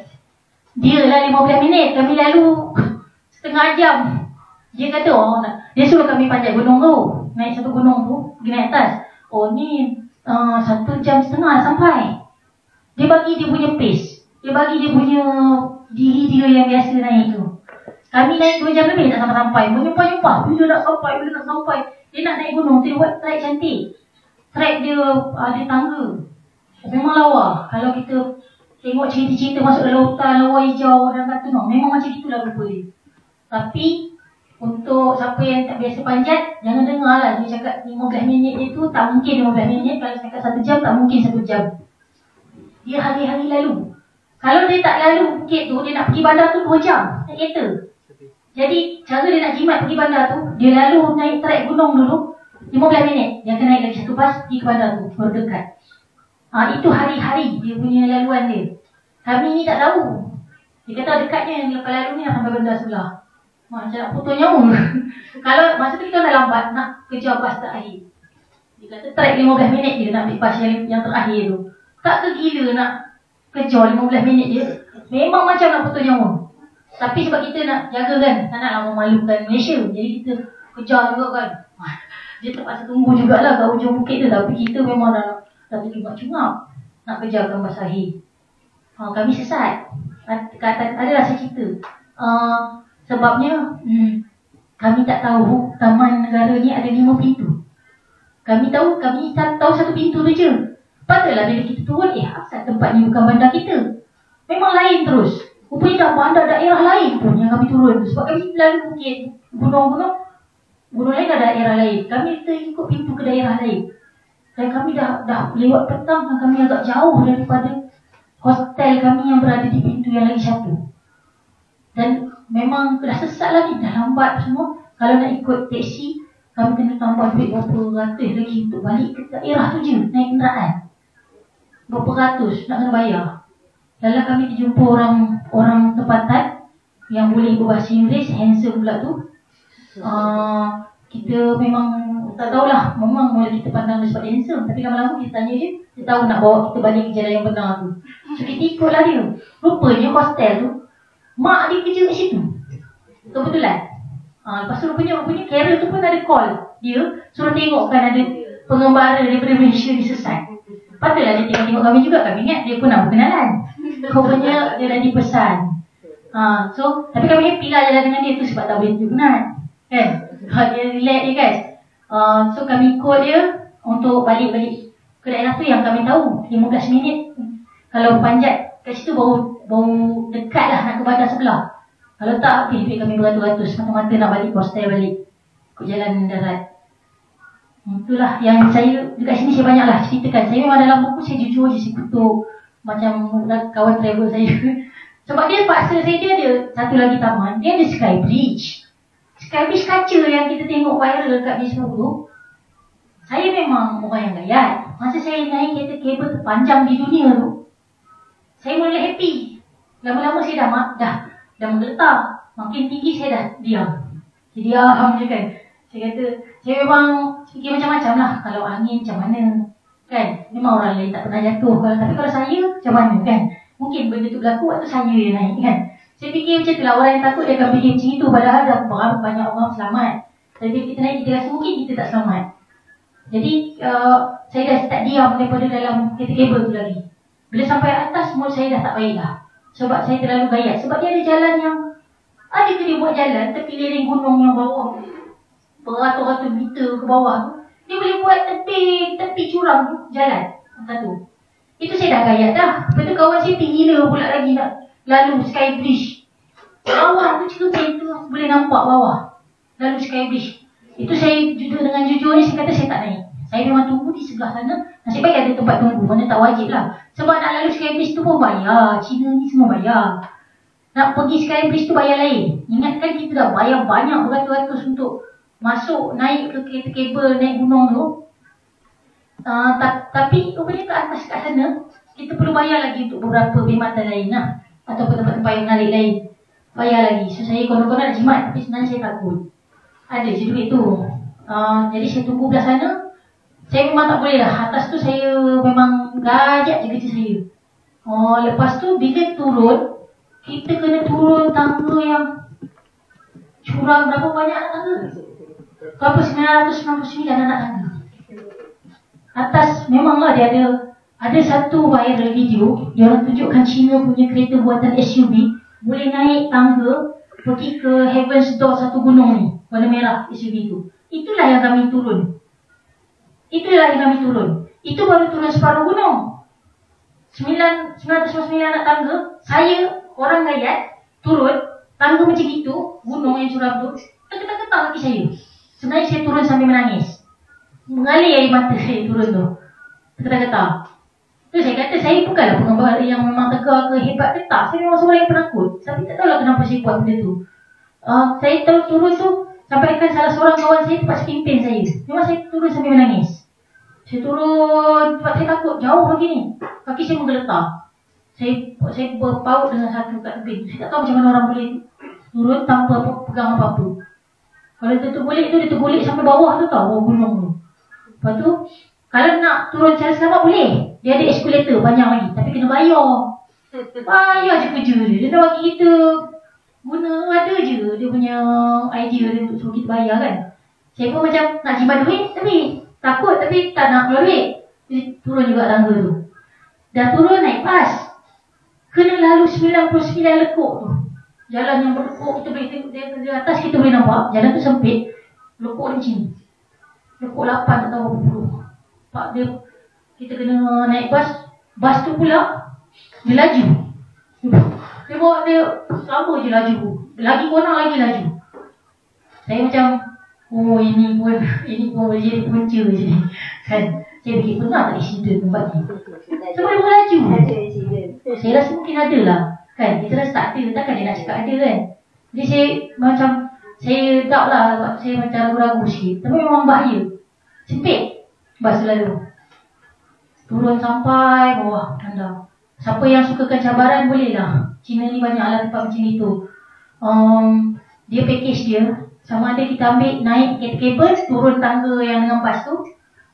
Dia lah lima belas minit, kami lalu setengah jam. Dia kata, oh nak. Dia suruh kami panjat gunung tu. Naik satu gunung tu, pergi naik atas. Oh ni uh, satu jam setengah sampai. Dia bagi dia punya pace. Dia bagi dia punya diri dia yang biasa naik tu. Kami naik dua jam lebih tak sampai-sampai. Menyumpah-nyumpah. Bila nak sampai, bila nak sampai. Dia nak naik gunung, dia buat trek cantik. Trek dia ada tangga. Memang lawa. Kalau kita tengok cerita-cerita masuk dalam hutan, lawa hijau dan kata no, memang macam itulah rupa dia. Tapi untuk siapa yang tak biasa panjat, jangan dengar lah. Dia cakap lima belas minit dia tu tak mungkin lima belas minit. Kalau cakap satu jam, tak mungkin satu jam. Dia hari-hari lalu. Kalau dia tak lalu bukit tu, dia nak pergi bandar tu dua jam naik kereta. Jadi cara dia nak jimat pergi bandar tu, dia lalu naik trek gunung dulu lima belas minit. Dia akan naik lagi satu bas pergi ke bandar tu, baru dekat. Ha, itu hari-hari dia punya laluan dia. Kami ni tak tahu. Dia kata dekatnya yang lepas lalu ni nak sampai bandar sebelah. Macam nak potong nyawa. Kalau masa tu kita dah lambat nak kejar bas terakhir. Dia kata trek lima belas minit je nak ambil bas yang, yang terakhir tu. Tak ke gila nak kejar lima belas minit je. Memang macam nak potong nyawa. Tapi sebab kita nak jaga kan, tak naklah memalukan Malaysia. Jadi kita kejar juga kan. Dia terpaksa tunggu jugalah kat ujung bukit tu. Tapi kita memang dah, dah tercungap-cungap nak kejarkan bas akhir. Ha, kami sesat. Kata, adalah saya cerita. Uh, sebabnya, hmm, kami tak tahu taman negara ni ada lima pintu. Kami tahu, kami tak tahu satu pintu tu je. Padahal bila kita turun, eh asal tempat ni bukan bandar kita. Memang lain terus. Rupanya dah bandar daerah lain pun yang kami turun tu. Sebab kami lalu bukit gunung-gunung, gunung lain ada daerah lain. Kami terikut pintu ke daerah lain. Dan kami dah dah lewat petang dan kami agak jauh daripada hostel kami yang berada di pintu yang lagi satu. Dan memang dah sesat lah ni, dah lambat semua. Kalau nak ikut teksi, kami kena tambah duit berapa ratus lagi untuk balik ke daerah tu je, naik kenderaan. Berapa ratus nak kena bayar. Lalu kami terjumpa orang orang tempatan yang boleh berbahasa Inggeris, handsome pula tu. Uh, kita memang tak tahulah, memang mula kita pandang dia sebab dia handsome. Tapi lama-lama kita tanya dia, dia tahu nak bawa kita balik ke jalan yang benar tu. So kita ikutlah dia. Rupanya hostel tu, mak dia kerja kat situ. Kebetulan. Uh, lepas tu rupanya, rupanya Carol tu pun ada call dia, suruh tengok kan ada pengembara daripada Malaysia disesat. Patutlah dia tengok-tengok kami juga. Kami ingat dia pun nak berkenalan. Rupanya dia dah dipesan. Ha, so, tapi kami happy lah jalan dengan dia tu sebab tak boleh tunjuk penat. Kan? Ha, dia relax je guys. Uh, so kami ikut dia untuk balik-balik ke daerah tu yang kami tahu lima belas minit. Kalau panjat kat situ baru, baru dekat lah nak ke bandar sebelah. Kalau tak, pilih kami beratus-ratus mata-mata nak balik hostel balik. Ikut jalan darat. Itulah yang saya, dekat sini saya banyaklah ceritakan. Saya memang dalam buku saya jujur je, saya kutuk macam kawan travel saya. Sebab dia paksa saya, dia ada satu lagi taman, dia ada Sky Bridge. Sky Bridge kaca yang kita tengok viral kat Facebook tu. Saya memang orang yang gayat. Masa saya naik kereta kabel terpanjang di dunia tu, saya mula happy. Lama-lama saya dah, dah, dah menggeletar. Makin tinggi saya dah diam. Saya diam je kan. Saya kata, saya memang fikir macam-macam lah. Kalau angin macam mana, kan? Memang orang lain tak pernah jatuh. Tapi kalau saya, macam mana kan? Mungkin benda tu berlaku waktu saya yang naik kan? Saya fikir macam tu lah. Orang yang takut dia akan fikir macam itu. Padahal dah banyak orang selamat. Tapi bila kita naik, kita rasa mungkin kita tak selamat. Jadi, uh, saya dah start diam daripada dalam kereta kabel tu lagi. Bila sampai atas, mood saya dah tak baik lah. Sebab saya terlalu gayat. Sebab dia ada jalan yang, ada ke dia buat jalan tepi lereng gunung yang bawah beratus-ratus meter ke bawah tu, dia boleh buat tepi tepi curang tu jalan satu. Itu saya dah gayat dah. Lepas tu kawan saya pergi gila pula lagi nak lalu Sky Bridge. Bawah tu cermin tu boleh nampak bawah. Lalu Sky Bridge. Itu saya jujur dengan jujurnya saya kata saya tak naik. Saya memang tunggu di sebelah sana. Nasib baik ada tempat tunggu. Mana tak wajib lah. Sebab nak lalu Sky Bridge tu pun bayar. Cina ni semua bayar. Nak pergi Sky Bridge tu bayar lain. Ingatkan kita dah bayar banyak beratus-ratus untuk masuk, naik ke kereta kabel, naik gunung tu. Uh, ta tapi rupanya kat atas kat sana, kita perlu bayar lagi untuk beberapa perkhidmatan lain lah. Ataupun tempat-tempat yang menarik lain. Bayar lagi. So saya konon-konon nak jimat, tapi sebenarnya saya takut. Ada je duit tu. Uh, jadi saya tunggu belah sana. Saya memang tak boleh lah. Atas tu saya memang gajak je kerja saya. Oh, lepas tu bila turun, kita kena turun tangga yang curang berapa banyak anak tangga? Berapa sembilan ratus sembilan puluh sembilan anak tangga. Atas memanglah dia ada ada satu viral video, dia orang tunjukkan Cina punya kereta buatan S U V boleh naik tangga pergi ke Heaven's Door satu gunung ni, warna merah S U V tu. Itulah yang kami turun. Itulah yang kami turun. Itu baru turun separuh gunung. sembilan ratus sembilan puluh sembilan anak tangga, saya orang gayat turun tangga macam itu, gunung yang curam tu, ketak-ketak kaki saya. Sebenarnya saya turun sambil menangis. Mengalir air mata saya turun tu. Ketak-ketak. Tu saya kata saya bukanlah pengembara yang memang tegar ke hebat ke tak. Saya memang seorang yang penakut. Tapi tak tahulah kenapa saya buat benda tu. Uh, saya tahu turun tu sampai kan salah seorang kawan saya terpaksa pimpin saya. Memang saya turun sambil menangis. Saya turun sebab saya takut jauh lagi ni. Kaki saya menggeletar. Saya saya berpaut dengan satu kat tebing. Saya tak tahu macam mana orang boleh turun tanpa pegang apa-apa. Kalau dia tergulik tu, dia tergulik sampai bawah tu tau, bawah gunung tu. Lepas tu, kalau nak turun secara selamat boleh. Dia ada eskalator panjang lagi. Tapi kena bayar. Bayar je kerja dia. Dia dah bagi kita guna, ada je dia punya idea dia untuk suruh kita bayar kan. Saya pun macam nak jimat duit, tapi takut, tapi tak nak keluar duit. Jadi turun juga tangga tu. Dah turun naik pas. Kena lalu sembilan puluh sembilan lekuk tu. Jalan yang berlekuk, kita boleh tengok dari atas, kita boleh nampak. Jalan tu sempit. Lekuk macam ni. Lekuk lapan atau berapa puluh. Pak dia, kita kena naik bas. Bas tu pula, dia laju. Dia bawa dia, sama je laju. Lagi korang lagi laju. Saya macam, oh ini pun, ini pun boleh jadi punca je ni. Kan? Saya fikir, pernah tak accident tempat ni? Sebab dia melaju. Saya rasa mungkin ada lah. Kan, kita rasa tak ada, takkan dia nak cakap ada kan. Jadi saya macam, saya doubt lah, saya macam ragu-ragu sikit. Tapi memang bahaya. Sempit bas lalu. Turun sampai bawah anda. Siapa yang sukakan cabaran boleh lah. Cina ni banyak lah tempat macam itu. um, Dia package dia, sama ada kita ambil naik kereta kabel, turun tangga yang dengan bas tu.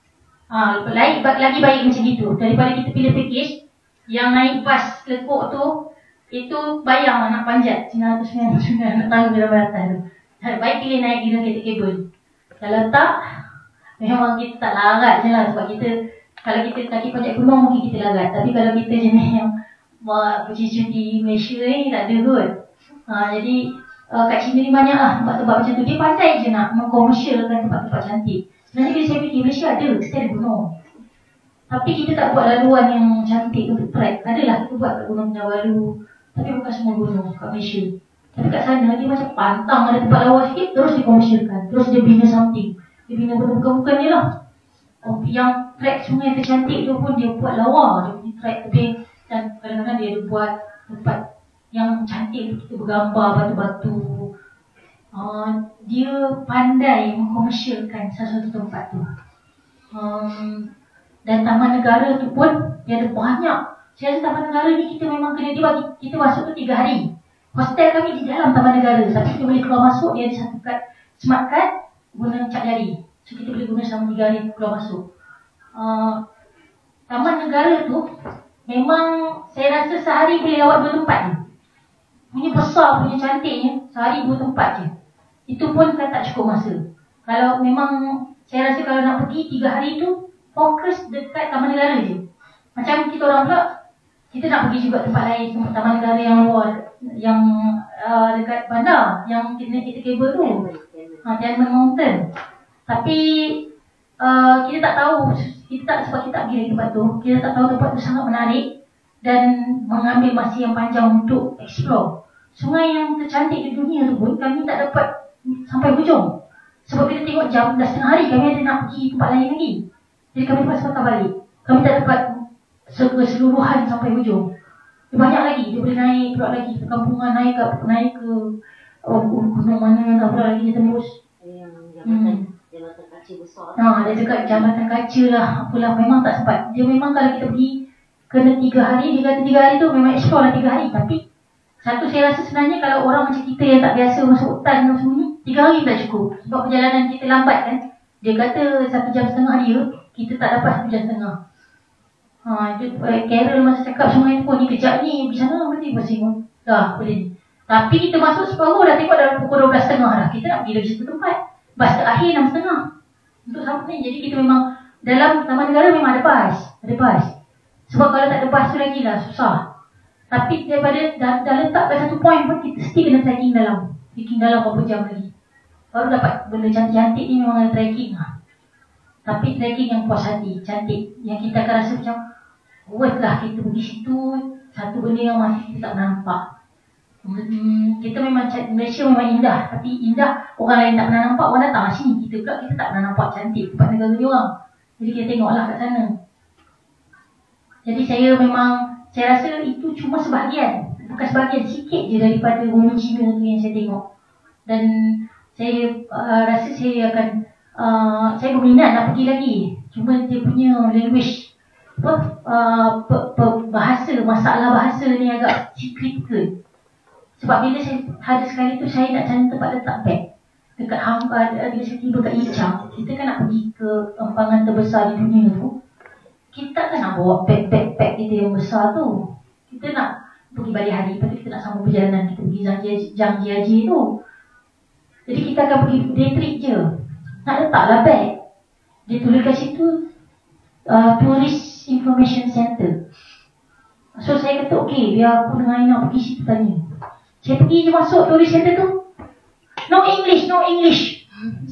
ha, Lagi baik macam itu daripada kita pilih package yang naik bas lekuk tu. Itu bayang nak panjat sembilan ratus sembilan puluh sembilan nak tangga dalam atas tu. Baik pilih naik dengan kereta kabel. Kalau tak, memang kita tak larat je lah. Sebab kita, kalau kita kaki panjat gunung mungkin kita larat. Tapi kalau kita jenis yang pergi cuti Malaysia ni tak ada kot. Ha, jadi uh, kat China ni banyak lah tempat-tempat macam tu. Dia pandai je nak mengkomersialkan tempat-tempat cantik. Sebenarnya bila saya pergi Malaysia ada, kita ada gunung. Tapi kita tak buat laluan yang cantik untuk trek. Adalah kita buat kat Gunung Kinabalu, tapi bukan semua gunung kat Malaysia. Tapi kat sana dia macam pantang, ada tempat lawa sikit, terus dikomersialkan. Terus dia bina something. Dia bina bukan-bukan dia lah. Oh, yang trek sungai tercantik tu pun dia buat lawa. Dia punya trek tebing. Dan kadang-kadang dia ada buat tempat yang cantik untuk kita bergambar batu-batu. Uh, dia pandai mengkomersialkan sesuatu tempat tu. Um, dan taman negara tu pun dia ada banyak. Saya rasa taman negara ni kita memang kena, dia bagi kita masuk tu tiga hari. Hostel kami di dalam taman negara, tapi kita boleh keluar masuk. Dia ada satu kad, smart card, guna cap jari. So kita boleh guna selama tiga hari keluar masuk. uh, Taman negara tu memang saya rasa sehari boleh lawat dua tempat je. Punya besar, punya cantiknya, sehari dua tempat je. Itu pun kan tak cukup masa. Kalau memang saya rasa kalau nak pergi tiga hari tu fokus dekat taman negara je. Macam kita orang pula, kita nak pergi juga tempat lain, tempat taman negara yang luar, yang uh, dekat bandar, yang kita naik kereta kabel tu, ha, Tianmen Mountain. Tapi uh, kita tak tahu, kita tak, sebab kita tak pergi tempat tu, kita tak tahu tempat tu sangat menarik dan mengambil masa yang panjang untuk explore. Sungai yang tercantik di dunia tu pun kami tak dapat sampai hujung. Sebab kita tengok jam dah setengah hari, kami ada nak pergi tempat lain lagi. Jadi kami terpaksa patah balik. Kami tak dapat keseluruhan sampai hujung. Dia banyak lagi, dia boleh naik pula lagi ke kampungan, naik ke naik ke oh, gunung mana, tak pula lagi dia tembus. Yang jambatan, hmm. jambatan kaca besar. Ha, dia dekat jambatan kaca lah. Apalah, memang tak sempat. Dia memang kalau kita pergi kena tiga hari, dia kata tiga hari tu memang explore lah tiga hari. Tapi satu saya rasa sebenarnya kalau orang macam kita yang tak biasa masuk hutan dan semua ni, tiga hari tak cukup. Sebab perjalanan kita lambat kan. Dia kata satu jam setengah dia, kita tak dapat satu jam setengah. Ha, itu eh, Carol masa cakap sungai tu pun ni kejap ni, pergi sana berarti bersih. Dah, boleh. Tapi kita masuk separuh dah tengok dalam pukul dua belas tiga puluh dah. Kita nak pergi lagi satu tempat. Bas terakhir enam tiga puluh. Untuk sampai ni. Jadi kita memang, dalam taman negara memang ada bas. Ada bas. Sebab kalau tak ada bas tu lagi lah, susah. Tapi daripada dah, dah letak kat satu point pun, kita mesti kena trekking dalam. Trekking dalam berapa jam lagi. Baru dapat benda cantik-cantik ni memang ada trekking lah. Tapi trekking yang puas hati, cantik. Yang kita akan rasa macam worth lah kita pergi situ. Satu benda yang masih kita tak pernah nampak. hmm, Kita memang, Malaysia memang indah. Tapi indah, orang lain tak pernah nampak, orang datang sini. Kita pula kita tak pernah nampak cantik tempat negara dia orang. Jadi kita tengoklah kat sana. Jadi saya memang, saya rasa itu cuma sebahagian. Bukan sebahagian, sikit je daripada bumi Cina tu yang saya tengok. Dan saya uh, rasa saya akan Uh, saya berminat nak pergi lagi. Cuma dia punya language apa, uh, pe, pe, bahasa, masalah bahasa ni agak critical. Sebab bila saya ada sekali tu saya nak cari tempat letak beg dekat hang, uh, bila saya tiba kat Ichang, kita kan nak pergi ke empangan terbesar di dunia tu. Kita kan nak bawa beg-beg kita yang besar tu. Kita nak pergi balik hari, lepas tu kita nak sambung perjalanan, kita pergi Zhangjiajie tu. Jadi kita akan pergi day trip je. Nak letaklah beg. Dia tulis kat situ uh, Tourist Information Center. So saya kata okey, biar aku dengan Aina pergi situ tanya. Saya pergi je masuk Tourist Center tu, no English, no English.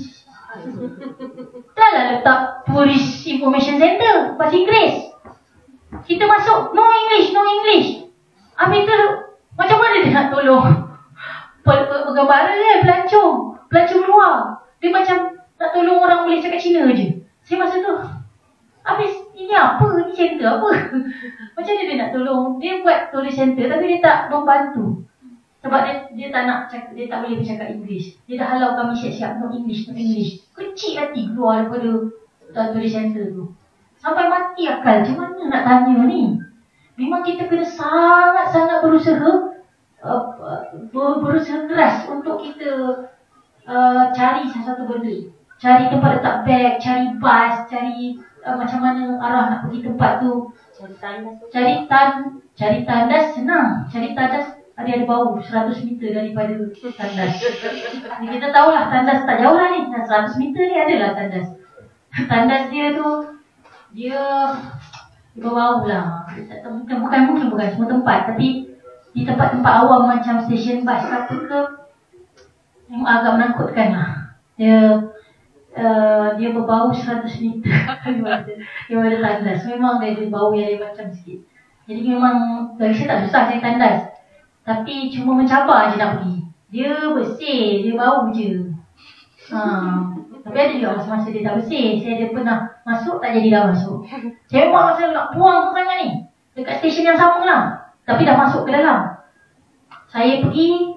Dah lah letak Tourist Information Center bahasa Inggeris. Kita masuk, no English, no English. Habis tu macam mana dia nak tolong Penggembara kan, pelancong Pelancong luar. Dia macam nak tolong orang boleh cakap Cina je. Saya masa tu, habis ini apa? Ni center apa? Macam mana dia nak tolong? Dia buat tourist center tapi dia tak membantu. Sebab dia dia tak nak cakap, dia tak boleh bercakap Inggeris. Dia dah halau kami siap-siap, no English, no English. Kecil hati keluar daripada uh, tourist center tu. Sampai mati akal, macam mana nak tanya ni? Memang kita kena sangat-sangat berusaha uh, uh, berusaha keras untuk kita uh, cari sesuatu benda. Cari tempat letak beg, cari bas, cari uh, macam mana arah nak pergi tempat tu. Cari tandas. Cari tan, cari tandas senang. Cari tandas ada ada bau seratus meter daripada tandas. Jadi kita tahulah tandas tak jauh lah ni. seratus meter ni adalah tandas. Tandas dia tu, dia Dia bau lah. Bukan, bukan mungkin bukan semua tempat, tapi di tempat-tempat awam macam stesen bas apa ke, yang agak menakutkan lah. Dia uh, dia berbau seratus meter daripada tandas. Memang dia ada bau yang dia macam sikit. Jadi memang bagi saya tak susah saya tandas, tapi cuma mencabar je nak pergi. Dia bersih, dia bau je. Ha. Tapi ada juga masa-masa dia tak bersih. Saya ada pernah masuk, tak jadi dah masuk. Saya memang masa nak buang sangat ni, dekat stesen yang sama lah, tapi dah masuk ke dalam. Saya pergi,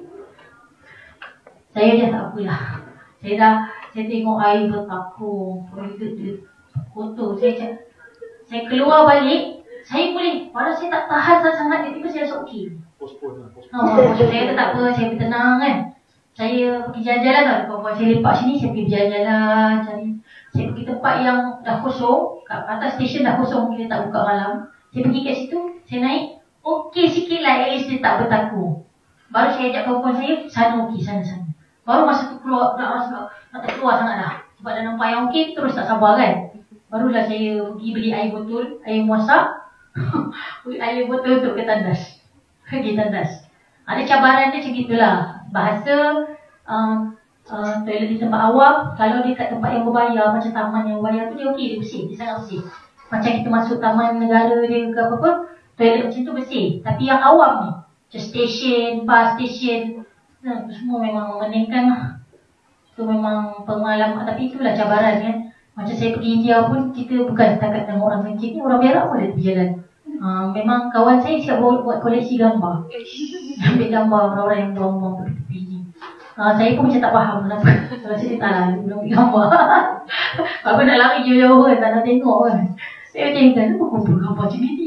saya dah tak apalah. Saya dah, saya tengok air bertakung, toilet dia kotor. Saya cakap, saya keluar balik, saya boleh, padahal saya tak tahan sangat, tiba-tiba saya rasa okey. Postpone lah, postpone. Ha, saya kata tak apa, saya bertenang kan. Saya pergi jalan-jalan kan, kawan-kawan saya lepak sini, saya pergi berjalan-jalan, cari. Saya pergi tempat yang dah kosong, kat atas stesen dah kosong, kita tak buka malam. Saya pergi kat situ, saya naik, okey sikit lah, at least dia tak bertakung. Baru saya ajak kawan-kawan saya, sana okey, sana-sana. Baru masa tu keluar, nak rasa nak tak keluar sangat dah. Sebab dah nampak yang okey, terus tak sabar kan. Barulah saya pergi beli air botol, air masak, beli air botol untuk ke tandas. Pergi tandas. Ada cabaran dia macam itulah. Bahasa, um, uh, toilet di tempat awam, kalau dia kat tempat yang berbayar, macam taman yang berbayar tu, dia okey, dia bersih, dia sangat bersih. Macam kita masuk taman negara dia ke apa-apa, toilet macam tu bersih. Tapi yang awam ni, macam stesen, bas stesen, nah, tu semua memang memeningkan lah. Itu memang pengalaman, tapi itulah cabaran kan. Macam saya pergi India pun, kita bukan setakat tengok orang Mekik ni, orang Perak pun ada pergi jalan. Uh, memang kawan saya siap buat, buat koleksi gambar. Ambil gambar orang-orang yang buang-buang tepi-tepi ni. Uh, saya pun macam tak faham kenapa. Kalau saya tak lah, belum ambil gambar. Apa nak lari jauh-jauh kan, tak nak tengok kan. Saya macam kan, kenapa kumpul gambar macam ni?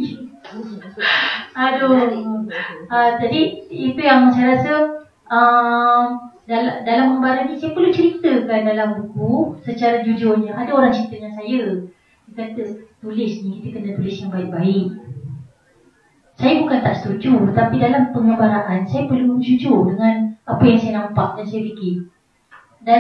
Aduh. Uh, jadi itu yang saya rasa, uh, dalam, dalam membara ni saya perlu ceritakan dalam buku secara jujurnya. Ada orang cerita dengan saya, dia kata tulis ni kita kena tulis yang baik-baik. Saya bukan tak setuju, tapi dalam pengabaraan saya perlu jujur dengan apa yang saya nampak dan saya fikir. Dan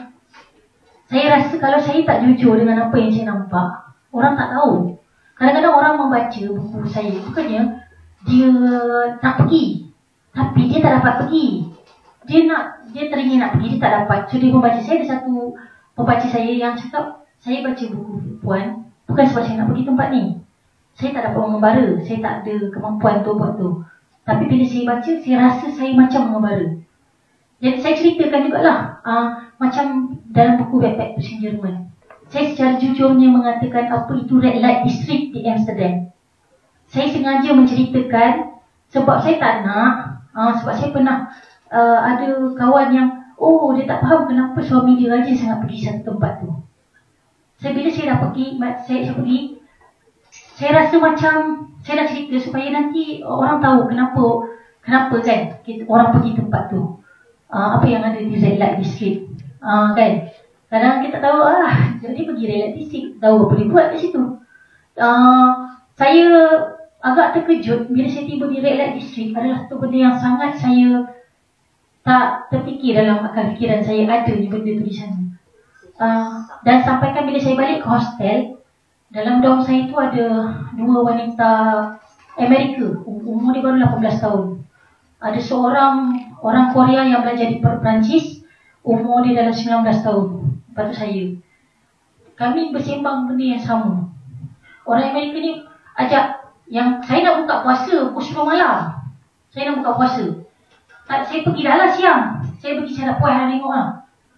saya rasa kalau saya tak jujur dengan apa yang saya nampak, orang tak tahu. Kadang-kadang orang membaca buku saya, bukannya dia nak pergi, tapi dia tak dapat pergi. Dia nak, dia teringin nak pergi, dia tak dapat. So dia membaca. Saya ada satu pembaca saya yang cakap, saya baca buku puan bukan sebab saya nak pergi tempat ni. Saya tak dapat mengembara, saya tak ada kemampuan tu buat tu. Tapi bila saya baca, saya rasa saya macam mengembara. Jadi saya ceritakan jugalah, uh, macam dalam buku Backpack Pusing Jerman. Saya secara jujurnya mengatakan apa itu Red Light District di Amsterdam. Saya sengaja menceritakan sebab saya tak nak, uh, sebab saya pernah uh, ada kawan yang, oh dia tak faham kenapa suami dia rajin sangat pergi satu tempat tu. Saya bila saya dah pergi, saya, saya pergi, saya rasa macam saya nak cerita supaya nanti orang tahu kenapa kenapa kan kita, orang pergi tempat tu. Uh, apa yang ada di Red Light District. Uh, kan? Kadang kita tahu ah, jadi pergi Red Light District, tahu apa dia buat kat situ. Uh, saya agak terkejut bila saya tiba di Red Light District. Adalah satu benda yang sangat saya tak terfikir dalam akal fikiran saya ada ni benda tu di sana. Uh, dan sampaikan bila saya balik ke hostel, dalam dorm saya tu ada dua wanita Amerika, umur dia baru lapan belas tahun. Ada seorang orang Korea yang belajar di Perancis, umur dia dalam sembilan belas tahun. Lepas tu saya. Kami bersembang benda yang sama. Orang Amerika ni ajak, yang saya nak buka puasa pukul sepuluh malam. Saya nak buka puasa. Saya pergi dah lah siang. Saya pergi saya nak puas lah tengok lah.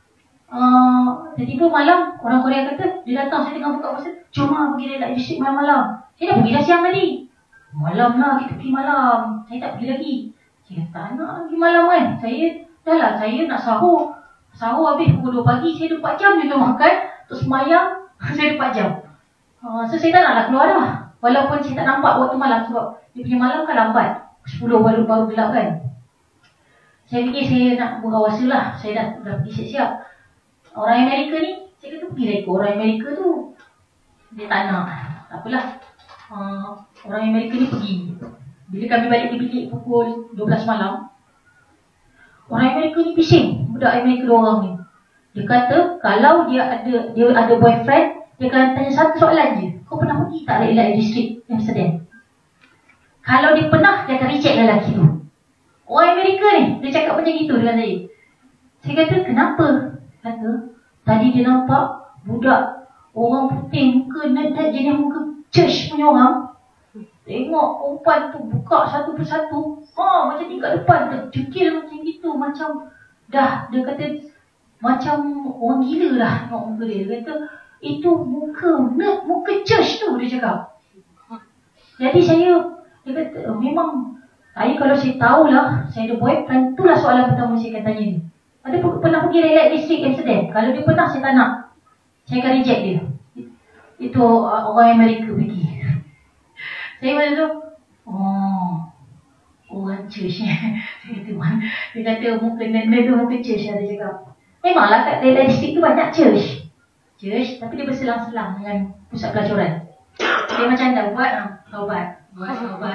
Uh, tiba-tiba malam, orang Korea kata, dia datang saya tengah buka puasa, jom lah pergi Red Light District malam-malam. Saya dah pergi dah siang tadi. Malam lah, kita pergi malam. Saya tak pergi lagi. Saya tak nak pergi malam kan. Saya, dah lah, saya nak sahur. Sahur habis pukul dua pagi, saya empat jam je makan. Terus semayang, saya empat jam. Uh, so saya tak naklah keluar dah. Walaupun saya tak nampak waktu malam sebab dia punya malam kan lambat. sepuluh baru baru gelap kan. Saya fikir saya nak berkawasa lah. Saya dah, dah pergi siap-siap. Orang Amerika ni, saya kata pergi reka orang Amerika tu. Dia tak nak. Tak apalah. Uh, orang Amerika ni pergi. Bila kami balik di bilik pukul dua belas malam, orang Amerika ni bising. Budak Amerika dua orang ni. Dia kata kalau dia ada dia ada boyfriend, Dia akan tanya satu soalan je. Kau pernah pergi tak red light district Amsterdam? Kalau dia pernah, dia akan reject lelaki tu. Orang Amerika ni, dia cakap macam gitu dengan saya. Saya kata, kenapa? Kata, tadi dia nampak budak orang putih muka net-net jenis muka church punya orang. Tengok perempuan tu buka satu persatu. Ha, macam tingkat depan tercekil macam gitu. Macam dah, dia kata macam orang gila lah tengok muka dia. Dia kata itu muka net, muka church tu, dia cakap. Jadi saya, dia kata memang saya kalau saya tahulah saya ada boyfriend, itulah soalan pertama saya akan tanya ni. Ada pernah pergi red light district Amsterdam? Kalau dia pernah, saya tak nak. Saya akan reject dia. Itu uh, orang Amerika pergi. Saya macam tu, oh, orang church ni. Saya kata, dia kata muka net-net tu muka church lah, dia cakap. Memanglah kat red light district tu banyak church. Church, tapi dia berselang-selang dengan pusat pelacuran. Dia macam dah buat, taubat. Buat taubat.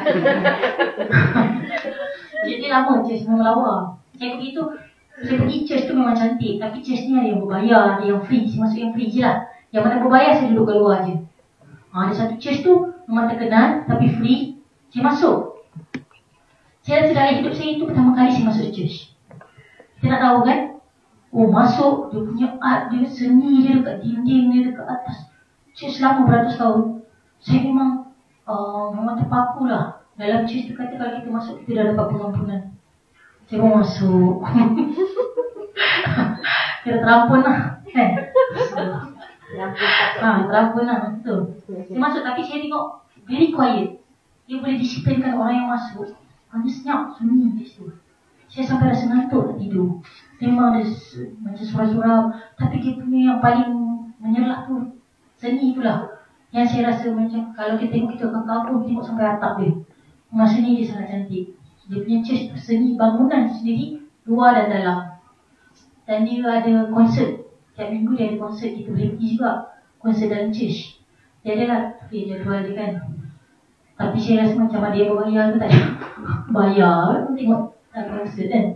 Jadi lama church memang lawa. Saya pergi tu, saya pergi church tu memang cantik. Tapi church ni ada yang berbayar, ada yang free. Saya masuk yang free je lah. Yang mana berbayar, saya duduk kat luar je. Ha, ada satu church tu memang terkenal, tapi free. Saya masuk. Saya rasa dalam hidup saya itu pertama kali saya masuk church. Kita nak tahu kan? Oh, masuk, dia punya art, dia seni dia dekat dinding dia, dekat atas. Church lama beratus tahun. Saya memang uh, memang terpaku lah. Dalam church tu kata kalau kita masuk, kita dah dapat pengampunan. Saya pun masuk. Kita terampun lah, kan? Ha, terampun lah, betul. Saya masuk, tapi saya tengok very quiet. Dia boleh disiplinkan orang yang masuk. Hanya senyap, sunyi di situ. Saya sampai rasa ngantuk nak tidur. Memang ada macam surau-surau. Tapi dia punya yang paling menyerlah tu seni itulah. Yang saya rasa macam kalau kita tengok, kita akan kagum tengok sampai atap dia. Memang seni dia sangat cantik. Dia punya church tu seni bangunan sendiri, luar dan dalam. Dan dia ada konsert. Tiap minggu dia ada konsert, kita boleh pergi juga. Konsert dalam church. Dia adalah free jadual dia kan. Tapi saya rasa macam ada yang berbayar tu tak ada. Bayar, tengok konsert kan.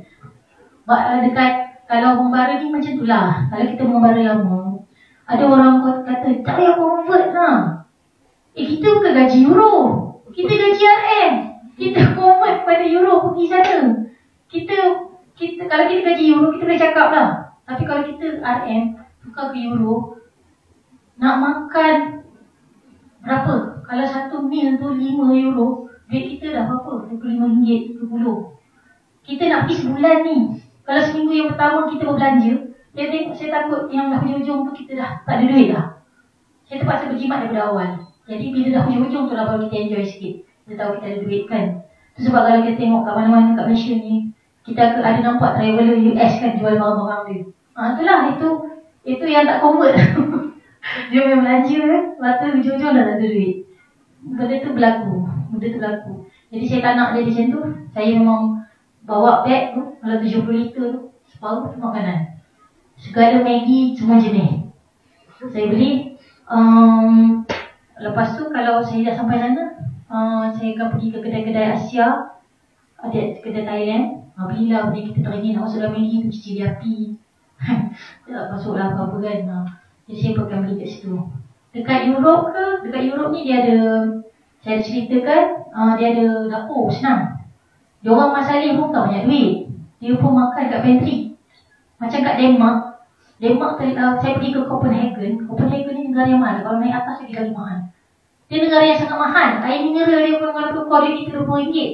Dekat, kalau membara ni macam tu lah. Kalau kita membara lama, ada orang kata, tak payah convert lah. Eh, kita bukan gaji euro. Kita gaji R M. Kita convert pada euro pergi sana. Kita, kita kalau kita gaji euro, kita boleh cakap lah. Tapi kalau kita R M, tukar ke euro, nak makan berapa? Kalau satu meal tu lima euro, duit kita dah berapa? dua puluh lima ringgit, tiga puluh. Kita nak pergi sebulan ni. Kalau seminggu yang pertama kita berbelanja, saya tengok, saya takut yang dah hujung-hujung tu kita dah tak ada duit lah. Saya terpaksa berjimat daripada awal. Jadi bila dah hujung-hujung tu lah baru kita enjoy sikit. Kita tahu kita ada duit kan. Itu sebab kalau kita tengok kat mana-mana kat Malaysia ni, kita ada nampak traveller U S kan jual barang-barang dia. Ha, itulah, itu itu yang tak convert. Dia memang belanja kan, lepas tu hujung-hujung dah tak ada duit. Benda tu berlaku. Benda tu berlaku. Jadi saya tak nak jadi macam tu. Saya memang bawa beg tu, kalau tujuh puluh liter tu, separuh tu makanan. Segala Maggi, semua jenis. Saya beli. Um, lepas tu kalau saya dah sampai sana, uh, saya akan pergi ke kedai-kedai Asia. Ada kedai Thailand. Uh, belilah benda kita teringin nak masuk dalam Maggi tu, cicili api. Tak masuklah apa-apa kan. Uh, jadi saya akan beli kat situ. Dekat Europe ke, dekat Europe ni dia ada, saya ada ceritakan, uh, dia ada dapur, senang. Dia orang masalih pun tak banyak duit. Dia pun makan kat pantry. Macam kat Denmark. Denmark tadi, uh, saya pergi ke Copenhagen. Copenhagen ni negara yang mahal. Kalau naik atas lagi kali mahal. Dia negara yang sangat mahal. Air mineral dia pun kalau tukar duit kita dua puluh ringgit.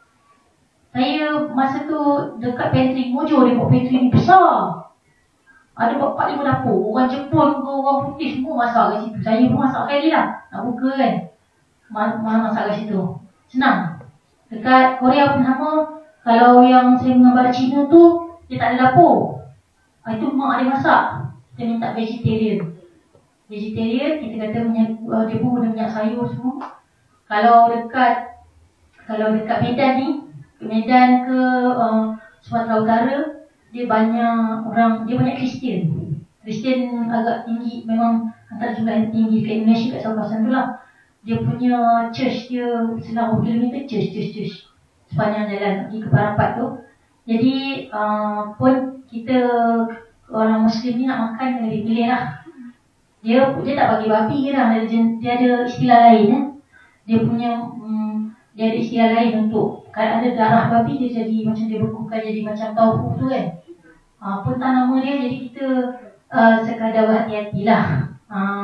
Saya masa tu dekat pantry Mojo, dia buat pantry ni besar. Ada empat lima dapur. Orang Jepun ke orang putih semua masak kat situ. Saya pun masak kali lah. Nak buka kan. Masak kat situ. Senang. Dekat Korea pun sama. Kalau yang saya menggambar Cina tu, dia tak ada dapur. Itu mak ada masak. Kita minta vegetarian. Vegetarian, kita kata minyak, uh, dia pun guna minyak sayur semua. Kalau dekat Kalau dekat Medan ni, Medan ke uh, Sumatera Utara, dia banyak orang, dia banyak Kristian. Kristian agak tinggi, memang antara jumlah yang tinggi kat Indonesia, kat kawasan tu lah. Dia punya church dia selang berapa kilometer, church, church, church sepanjang jalan pergi ke Parapat tu. Jadi uh, pun kita orang Muslim ni nak makan kena dipilih lah. Dia dia tak bagi babi lah, dia, dia ada istilah lain eh. Dia punya hmm, dia ada istilah lain untuk kalau ada darah babi dia jadi macam dia bekukan jadi macam tauhu tu kan. Ha, pun tak nama dia, jadi kita uh, sekadar berhati-hatilah. Uh,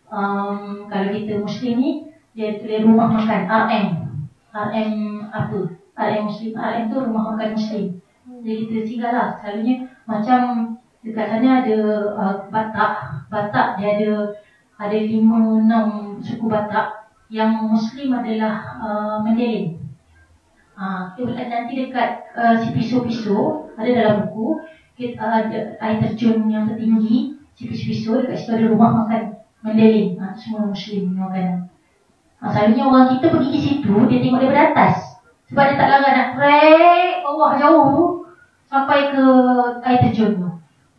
um, kalau kita Muslim ni dia tulis rumah makan R M. R M apa? R M Muslim. R M tu rumah makan Muslim. Jadi kita singgah lah. Selalunya macam dekat sana ada uh, Batak. Batak dia ada ada lima enam suku Batak. Yang Muslim adalah uh, Mendeling. Uh, nanti dekat uh, si piso-piso ada dalam buku kita uh, ada air terjun yang tertinggi si piso-piso, dekat situ ada rumah makan Mendeling. Uh, semua Muslim makan. Uh, selalunya orang kita pergi ke situ dia tengok daripada atas. Sebab dia tak larang nak trek bawah jauh sampai ke air terjun tu.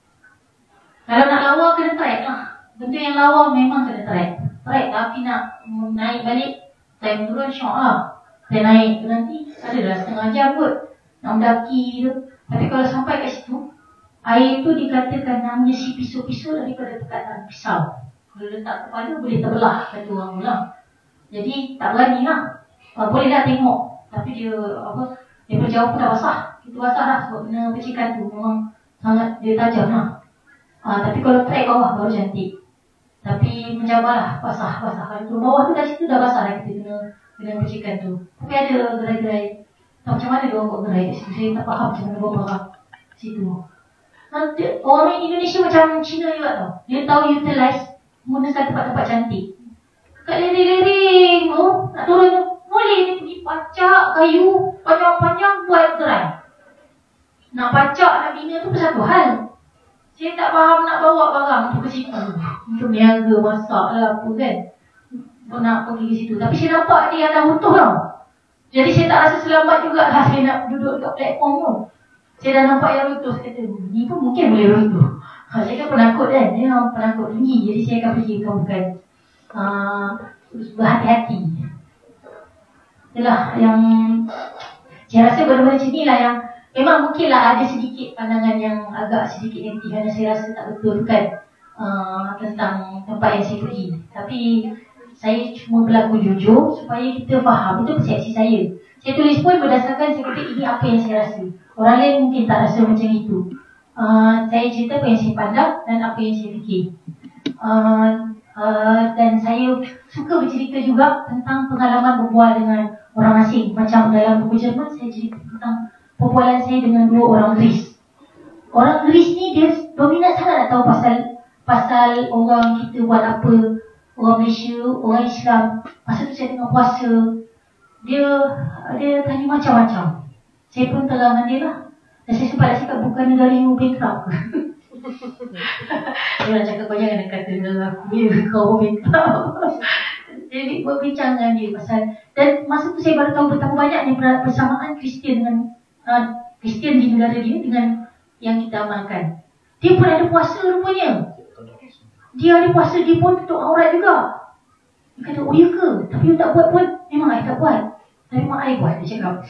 Kalau nak lawa kena trek lah. Benda yang lawa memang kena trek. Trek tapi nak naik balik time turun syok lah. Dia naik tu nanti ada dah setengah jam kot nak mendaki tu. Tapi kalau sampai kat situ, air tu dikatakan namanya si pisau-pisau daripada perkataan pisau. Kalau letak kepala boleh terbelah kata orang tu lah. Jadi tak berani lah. Uh, boleh lah tengok. Tapi dia apa dia berjauh pun dah basah. Itu basah lah sebab kena percikan tu memang sangat dia tajam lah. Uh, tapi kalau trek bawah baru cantik. Tapi mencabarlah basah-basah. Kalau turun bawah tu kat situ dah basah lah kita kena kena percikan tu. Tapi ada gerai-gerai. Tak macam mana dia orang buat gerai kat situ. Saya tak faham macam mana buat barang situ. Nanti, orang Indonesia macam Cina juga tau. Dia tahu utilize menggunakan tempat-tempat cantik. Kat lereng-lereng tu nak turun tu boleh dia pergi pacak kayu panjang-panjang buat gerai. Nak pacak nak bina tu satu hal. Saya tak faham nak bawa barang tu ke situ. Untuk niaga masak lah apa kan. Nak pergi ke situ. Tapi saya nampak dia dah utuh tau. Jadi saya tak rasa selamat juga lah saya nak duduk dekat platform tu. Saya dah nampak yang utuh. Saya kata ni pun mungkin boleh runtuh. Ha, saya kan penakut kan. Dia orang penakut tinggi. Jadi saya akan pergi bukan uh, berhati-hati. Itulah yang saya rasa benda-benda macam ni lah yang memang mungkinlah ada sedikit pandangan yang agak sedikit anti kerana saya rasa tak betul kan uh, tentang tempat yang saya pergi. Tapi saya cuma berlaku jujur supaya kita faham itu persepsi saya. Saya tulis pun berdasarkan saya kata ini apa yang saya rasa. Orang lain mungkin tak rasa macam itu. Uh, saya cerita apa yang saya pandang dan apa yang saya fikir. Uh, uh, dan saya suka bercerita juga tentang pengalaman berbual dengan orang asing. Macam dalam buku Jerman saya cerita tentang perbualan saya dengan dua orang Greece. Orang Greece ni dia dominan sangat nak tahu pasal pasal orang kita buat apa. Orang Malaysia, orang Islam. Masa tu saya tengah puasa. Dia dia tanya macam-macam. Saya pun terangkan dia lah. Dan saya sempat nak cakap bukan negara you bankrupt ke. Dia nak cakap kau jangan kata negara aku ya kau bankrupt. Jadi berbincang dengan dia pasal. Dan masa tu saya baru tahu betapa banyaknya persamaan Kristian dengan uh, Kristian di negara dia dengan yang kita amalkan. Dia pun ada puasa rupanya. Dia ada puasa, dia pun tutup aurat juga. Dia kata, oh ya ke? Tapi you tak buat pun, memang I tak buat. Tapi mak I buat, dia cakap.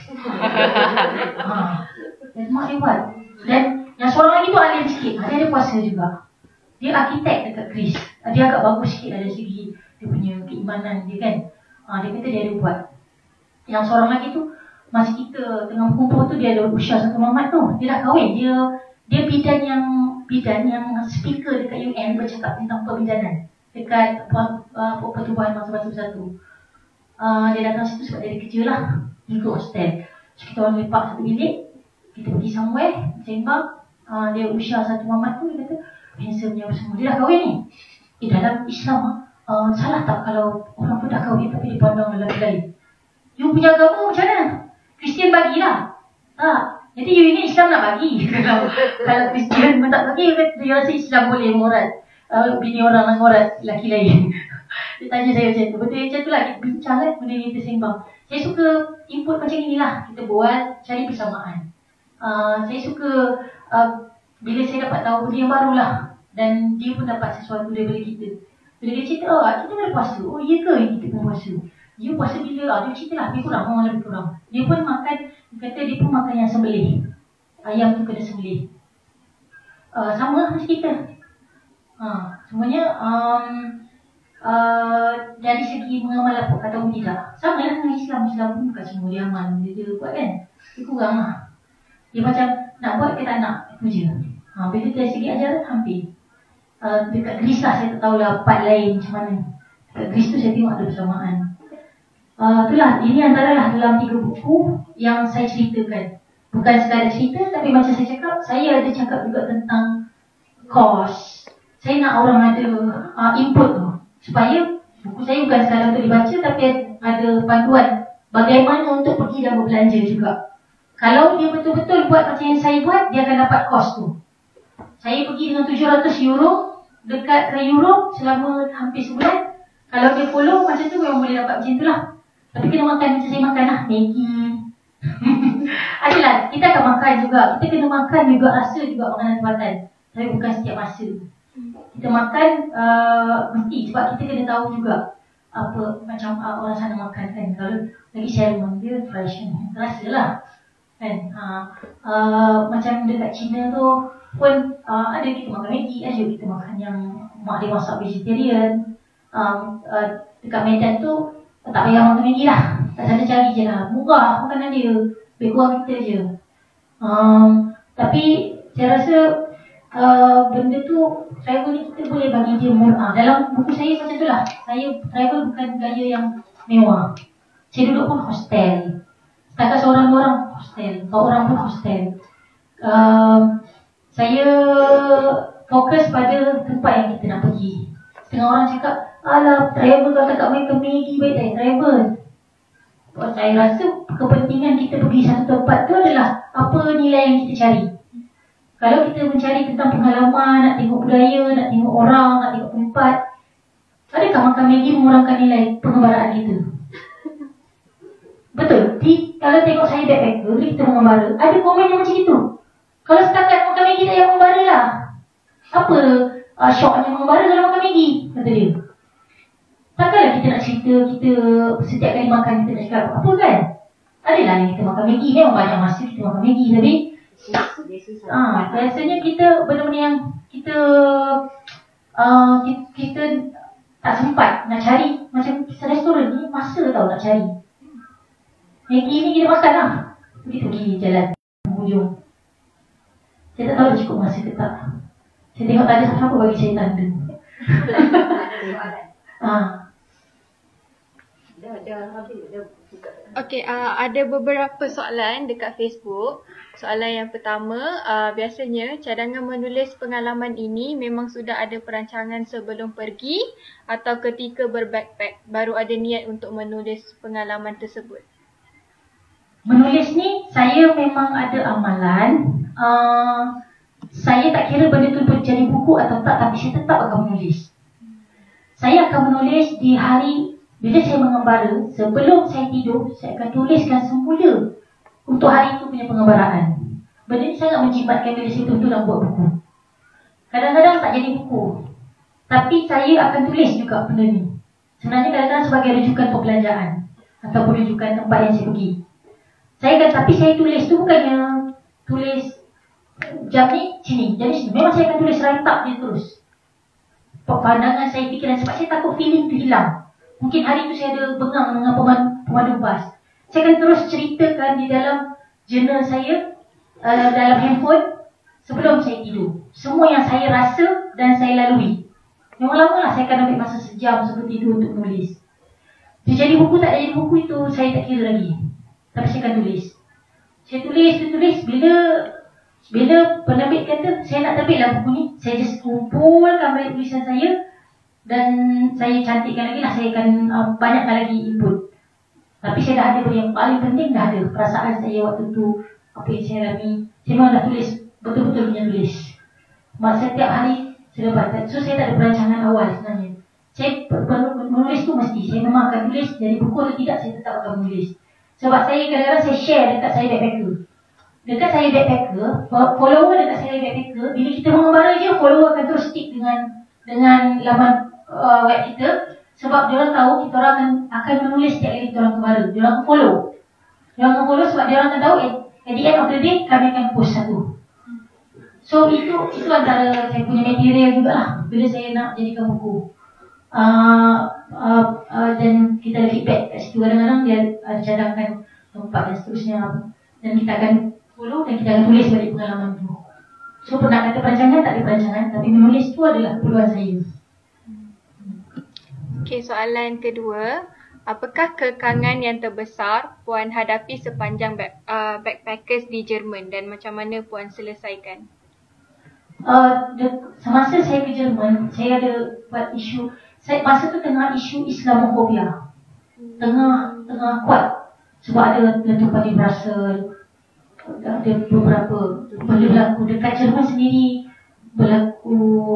ha. Dan mak I buat. Dan yang seorang lagi tu alim sikit. Dia ada puasa juga. Dia arkitek dekat Greece. Dia agak bagus sikit dari segi dia punya keimanan dia kan. Ha, dia kata dia ada buat. Yang seorang lagi tu, masa kita tengah berkumpul tu, dia ada usia satu mamat tu. Dia dah kahwin. Dia dia bidan yang bidan yang speaker dekat U N bercakap tentang perbidanan dekat uh, pertubuhan bangsa-bangsa bersatu. Uh, dia datang situ sebab dia ada kerja lah. Ikut hostel. So kita orang lepak satu bilik. Kita pergi somewhere, sembang. Uh, dia usia satu mamat tu, dia kata handsome-nya semua. Dia dah kahwin ni. Eh dalam Islam uh, salah tak kalau orang pun dah kahwin tapi dipandang lelaki lain? You punya agama macam mana? Kristian bagilah. Tak. Jadi you ini Islam nak bagi. Kalau kalau Kristian pun tak bagi, dia rasa Islam boleh mengorat uh, bini orang nak mengorat lelaki lain. Dia tanya saya macam tu. Betul macam tu lah kita bincang kan, benda ni kita sembang. Saya suka input macam inilah. Kita buat, cari persamaan. Uh, saya suka uh, bila saya dapat tahu benda yang baru lah. Dan dia pun dapat sesuatu daripada kita. Bila dia cerita, oh kita boleh puasa. Oh iya ke kita pun puasa? Dia puasa bila? Ah, dia cerita lah, lebih kurang, orang lebih kurang. Dia pun makan, dia kata dia pun makan yang sembelih. Ayam tu kena sembelih. Uh, sama lah macam kita. Uh, Semuanya um, uh, dari segi mengamal apa atau tidak. Sama lah dengan Islam. Islam pun bukan semua dia amal. Dia, dia buat kan. Dia kurang lah. Dia macam nak buat ke tak nak. Itu je. Ha, bila dari segi ajaran hampir. Uh, dekat Greece lah saya tak tahulah part lain macam mana. Dekat Greece tu saya tengok ada bersamaan. Uh, itulah, ini antaralah dalam tiga buku yang saya ceritakan. Bukan sekadar cerita, tapi macam saya cakap, saya ada cakap juga tentang kos. Saya nak orang ada uh, input tu. Supaya buku saya bukan sekadar untuk dibaca, tapi ada panduan bagaimana untuk pergi dan berbelanja juga. Kalau dia betul-betul buat macam yang saya buat, dia akan dapat kos tu. Saya pergi dengan tujuh ratus euro dekat ke Europe selama hampir sebulan. Kalau dia follow macam tu, memang boleh dapat macam tu lah. Tapi kena makan macam saya makan lah, Maggi. Adalah, kita akan makan juga. Kita kena makan juga, rasa juga makanan tempatan. Tapi bukan setiap masa. Kita makan uh, mesti sebab kita kena tahu juga apa macam uh, orang sana makan kan. Kalau lagi saya memang dia fresh kan. Rasa lah kan. Uh, uh, macam dekat China tu pun uh, ada kita makan Maggi, ada kita makan yang mak dia masak vegetarian. Um, uh, dekat Medan tu tak payah makan Maggi lah. Kat sana cari je lah. Murah makanan dia. Lebih kurang kita je. Um, tapi saya rasa uh, benda tu travel ni kita boleh bagi dia murah. Dalam buku saya macam tu lah. Saya travel bukan gaya yang mewah. Saya duduk pun hostel. Setakat seorang dua orang hostel. Kau orang pun hostel. Um, saya fokus pada tempat yang kita nak pergi. Setengah orang cakap, alah, travel kalau tak main ke Maggi, baik tak travel. Saya rasa kepentingan kita pergi satu tempat tu adalah apa nilai yang kita cari. Kalau kita mencari tentang pengalaman, nak tengok budaya, nak tengok orang, nak tengok tempat, adakah makan Maggi mengurangkan nilai pengembaraan kita? Betul. Di, kalau tengok saya backpacker, kita mengembara, ada komen yang macam itu. Kalau setakat makan Maggi tak payah mengembara lah. Apa uh, syoknya mengembara kalau makan Maggi? Kata dia. Takkanlah kita nak cerita, kita setiap kali makan kita nak cakap apa kan? Adalah yang kita makan Maggi, memang banyak masa kita makan Maggi. Tapi ah, biasanya kita benda-benda yang kita, uh, kita kita tak sempat nak cari. Macam restoran ni masa tau nak cari Maggi ni kita makan lah. Kita pergi jalan hujung. Saya tak tahu dah cukup masa ke tak. Saya tengok tak ada siapa bagi saya tanda. Ah. Dah, dah habis, dah buka. Okey, uh, ada beberapa soalan dekat Facebook. Soalan yang pertama, uh, biasanya cadangan menulis pengalaman ini memang sudah ada perancangan sebelum pergi atau ketika berbackpack baru ada niat untuk menulis pengalaman tersebut? Menulis ni, saya memang ada amalan. Uh, saya tak kira benda tu jadi buku atau tak, tapi saya tetap akan menulis. Saya akan menulis di hari bila saya mengembara, sebelum saya tidur, saya akan tuliskan semula untuk hari itu punya pengembaraan. Benda ni sangat menjimatkan bila saya betul-betul nak buat buku. Kadang-kadang tak jadi buku, tapi saya akan tulis juga benda ni. Sebenarnya kadang-kadang sebagai rujukan perbelanjaan ataupun rujukan tempat yang saya pergi. Saya akan, tapi saya tulis tu bukannya tulis jam ni, sini, jam ni, sini. Memang saya akan tulis rantap dia terus. Pandangan saya, fikiran, sebab saya takut feeling tu hilang. Mungkin hari tu saya ada bengang dengan pemandu bas. Saya akan terus ceritakan di dalam jurnal saya, uh, dalam handphone, sebelum saya tidur. Semua yang saya rasa dan saya lalui. Memang lama lah saya akan ambil masa sejam sebelum tidur untuk menulis. Dia jadi buku tak jadi buku itu, saya tak kira lagi. Tapi saya akan tulis. Saya tulis, saya tulis. Bila bila penerbit kata, saya nak terbitlah buku ni, saya just kumpulkan balik tulisan saya. Dan saya cantikkan lagi lah, saya akan uh, banyakkan lagi input. Tapi saya dah ada benda yang paling penting, dah ada perasaan saya waktu tu, apa yang saya alami. Saya memang dah tulis, betul-betul punya tulis. Masa setiap hari saya dapat. So saya tak ada perancangan awal sebenarnya. Saya menulis tu mesti, saya memang akan tulis. Jadi buku atau tidak, saya tetap akan menulis. Sebab saya kadang-kadang saya share dekat saya backpacker. Dekat saya backpacker, follower dekat saya backpacker, bila kita mengembara je, follower akan terus stick dengan dengan laman uh, web kita. Sebab diorang tahu kita orang akan, akan menulis setiap kali kita orang kembara. Diorang akan follow. Diorang akan follow sebab diorang akan tahu at, at the end of the day kami akan post satu. So itu itu antara saya punya material jugalah bila saya nak jadikan buku. Uh, uh, uh, dan kita ada feedback kat situ, kadang-kadang dia ada cadangkan tempat dan seterusnya, dan kita akan follow dan kita akan tulis balik pengalaman tu. So pernah kata perancangan, tak ada perancangan, tapi menulis tu adalah keperluan saya. Okey, soalan kedua. Apakah kekangan yang terbesar Puan hadapi sepanjang back, uh, backpackers di Jerman dan macam mana Puan selesaikan? Uh, de, semasa saya ke Jerman, saya ada buat isu, saya, masa tu tengah isu Islamofobia. Tengah tengah kuat. Sebab ada letupan di Brussels, ada beberapa benda berlaku dekat Jerman sendiri, berlaku